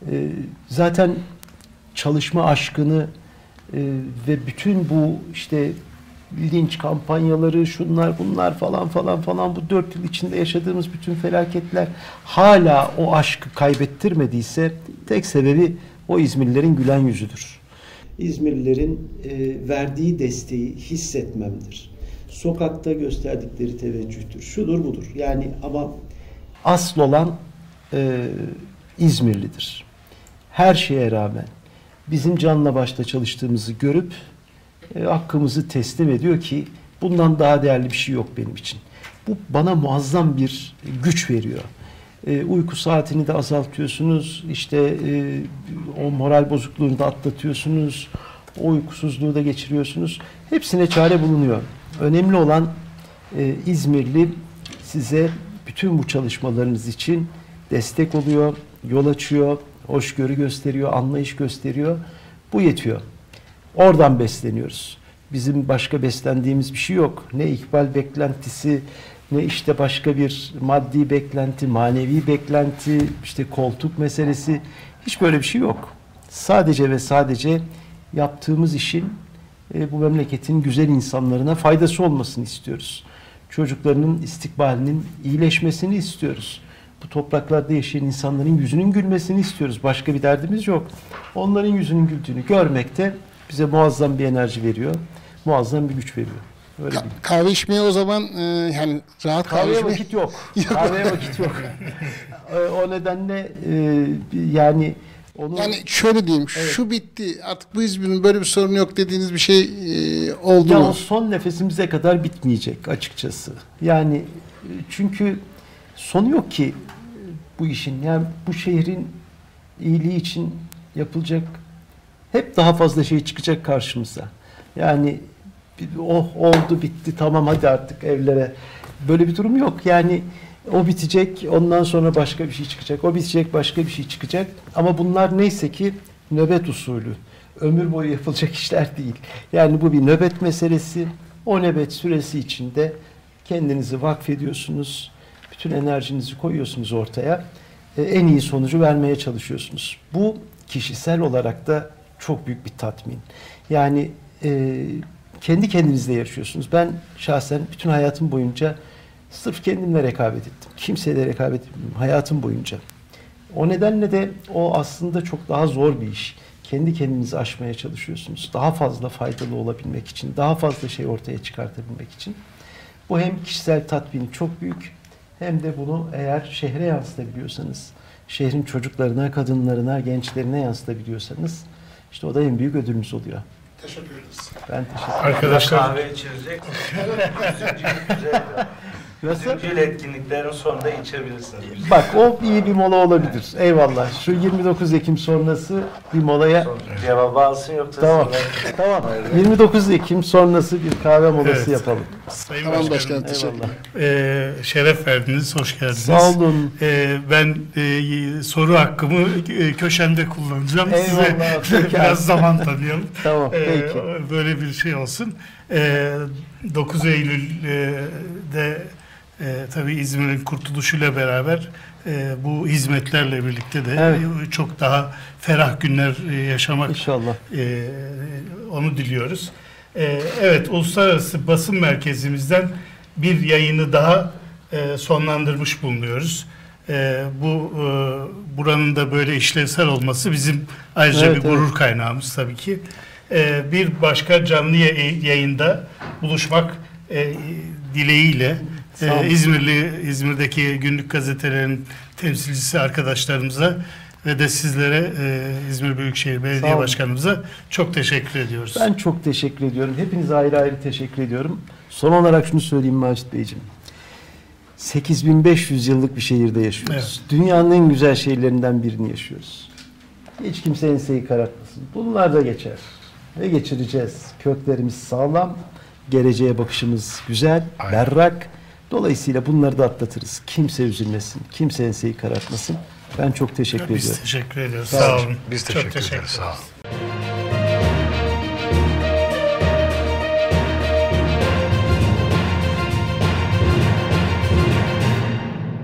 E, zaten çalışma aşkını e, ve bütün bu işte linç kampanyaları, şunlar bunlar falan falan falan, bu dört yıl içinde yaşadığımız bütün felaketler hala o aşkı kaybettirmediyse tek sebebi o İzmirlilerin gülen yüzüdür. İzmirlilerin e, verdiği desteği hissetmemdir. Sokakta gösterdikleri teveccühtür. Şudur budur. Yani ama asıl olan e, İzmirlidir. Her şeye rağmen bizim canla başla çalıştığımızı görüp e, hakkımızı teslim ediyor ki bundan daha değerli bir şey yok benim için. Bu bana muazzam bir güç veriyor. E, uyku saatini de azaltıyorsunuz. İşte e, o moral bozukluğunu da atlatıyorsunuz. O uykusuzluğu da geçiriyorsunuz. Hepsine çare bulunuyor. Önemli olan e, İzmirli size bütün bu çalışmalarınız için destek oluyor, yol açıyor, hoşgörü gösteriyor, anlayış gösteriyor. Bu yetiyor. Oradan besleniyoruz. Bizim başka beslendiğimiz bir şey yok. Ne ikbal beklentisi, ne işte başka bir maddi beklenti, manevi beklenti, işte koltuk meselesi. Hiç böyle bir şey yok. Sadece ve sadece yaptığımız işin e, bu memleketin güzel insanlarına faydası olmasını istiyoruz. Çocuklarının istikbalinin iyileşmesini istiyoruz. Bu topraklarda yaşayan insanların yüzünün gülmesini istiyoruz. Başka bir derdimiz yok. Onların yüzünün güldüğünü görmek de bize muazzam bir enerji veriyor. Muazzam bir güç veriyor. Öyle Ka- kahve içmeye o zaman e, yani rahat kahve Kahveye içmeye... vakit yok. Kahveye vakit yok. O nedenle e, yani onu... Yani şöyle diyeyim, Evet. şu bitti, artık bu İzmir'in böyle bir sorunu yok dediğiniz bir şey e, oldu Ya mu? o son nefesimize kadar bitmeyecek açıkçası. Yani e, çünkü sonu yok ki e, bu işin. Yani bu şehrin iyiliği için yapılacak hep daha fazla şey çıkacak karşımıza. Yani oh oldu bitti tamam hadi artık evlere. Böyle bir durum yok. Yani o bitecek, ondan sonra başka bir şey çıkacak. O bitecek, başka bir şey çıkacak. Ama bunlar neyse ki nöbet usulü. Ömür boyu yapılacak işler değil. Yani bu bir nöbet meselesi. O nöbet süresi içinde kendinizi vakfediyorsunuz. Bütün enerjinizi koyuyorsunuz ortaya. E, en iyi sonucu vermeye çalışıyorsunuz. Bu kişisel olarak da çok büyük bir tatmin. Yani e, kendi kendinizle yaşıyorsunuz. Ben şahsen bütün hayatım boyunca sırf kendimle rekabet ettim. Kimseyle rekabet etmedim hayatım boyunca. O nedenle de o aslında çok daha zor bir iş. Kendi kendinizi aşmaya çalışıyorsunuz. Daha fazla faydalı olabilmek için, daha fazla şey ortaya çıkartabilmek için. Bu hem kişisel tatmini çok büyük, hem de bunu eğer şehre yansıtabiliyorsanız, şehrin çocuklarına, kadınlarına, gençlerine yansıtabiliyorsanız, işte o da en büyük ödülünüz oluyor. Teşekkür ederiz. Ben teşekkür ederim. Arkadaşlar Kahve içilecek. Güzel. Nasıl? Yüzüncül etkinliklerin sonunda içebilirsiniz. Bak o iyi bir mola olabilir. Eyvallah. Şu yirmi dokuz Ekim sonrası bir molaya... Cevabı alsın yoksa Tamam. sonra- Tamam. yirmi dokuz Ekim sonrası bir kahve molası Evet. yapalım. Sayın Tamam Başkanım, başkanım, teşekkürler. Eyvallah. e, şeref verdiniz, hoş geldiniz. Sağ olun. E, ben e, soru hakkımı e, köşende kullanacağım. Eyvallah, Size peki. biraz zaman tanıyalım. Tamam, E, peki. Böyle bir şey olsun. E, dokuz Eylül'de e, tabii İzmir'in kurtuluşuyla beraber e, bu hizmetlerle birlikte de Evet. e, çok daha ferah günler e, yaşamak İnşallah. e, onu diliyoruz. E, evet, Uluslararası Basın Merkezimizden bir yayını daha e, sonlandırmış bulunuyoruz. E, bu e, buranın da böyle işlevsel olması bizim ayrıca Evet, bir gurur kaynağımız tabii ki. E, bir başka canlı yay- yayında buluşmak e, dileğiyle Sağ olun. e, İzmirli İzmir'deki günlük gazetelerin temsilcisi arkadaşlarımıza ve de sizlere e, İzmir Büyükşehir Sağ Belediye olun. Başkanımıza çok teşekkür ediyoruz. Ben çok teşekkür ediyorum. Hepinize ayrı ayrı teşekkür ediyorum. Son olarak şunu söyleyeyim Macit Beyciğim. sekiz bin beş yüz yıllık bir şehirde yaşıyoruz. Dünyanın en güzel şehirlerinden birini yaşıyoruz. Hiç kimse enseyi karartmasın. Bunlar da geçer. Ve geçireceğiz. Köklerimiz sağlam, geleceğe bakışımız güzel, Aynen. berrak. Dolayısıyla bunları da atlatırız. Kimse üzülmesin, kimse enseyi karartmasın. Ben çok teşekkür Biz ediyorum. teşekkür ediyoruz. Sağ Sağ olun. olun. Biz Çok teşekkür ederiz. Sağ olun.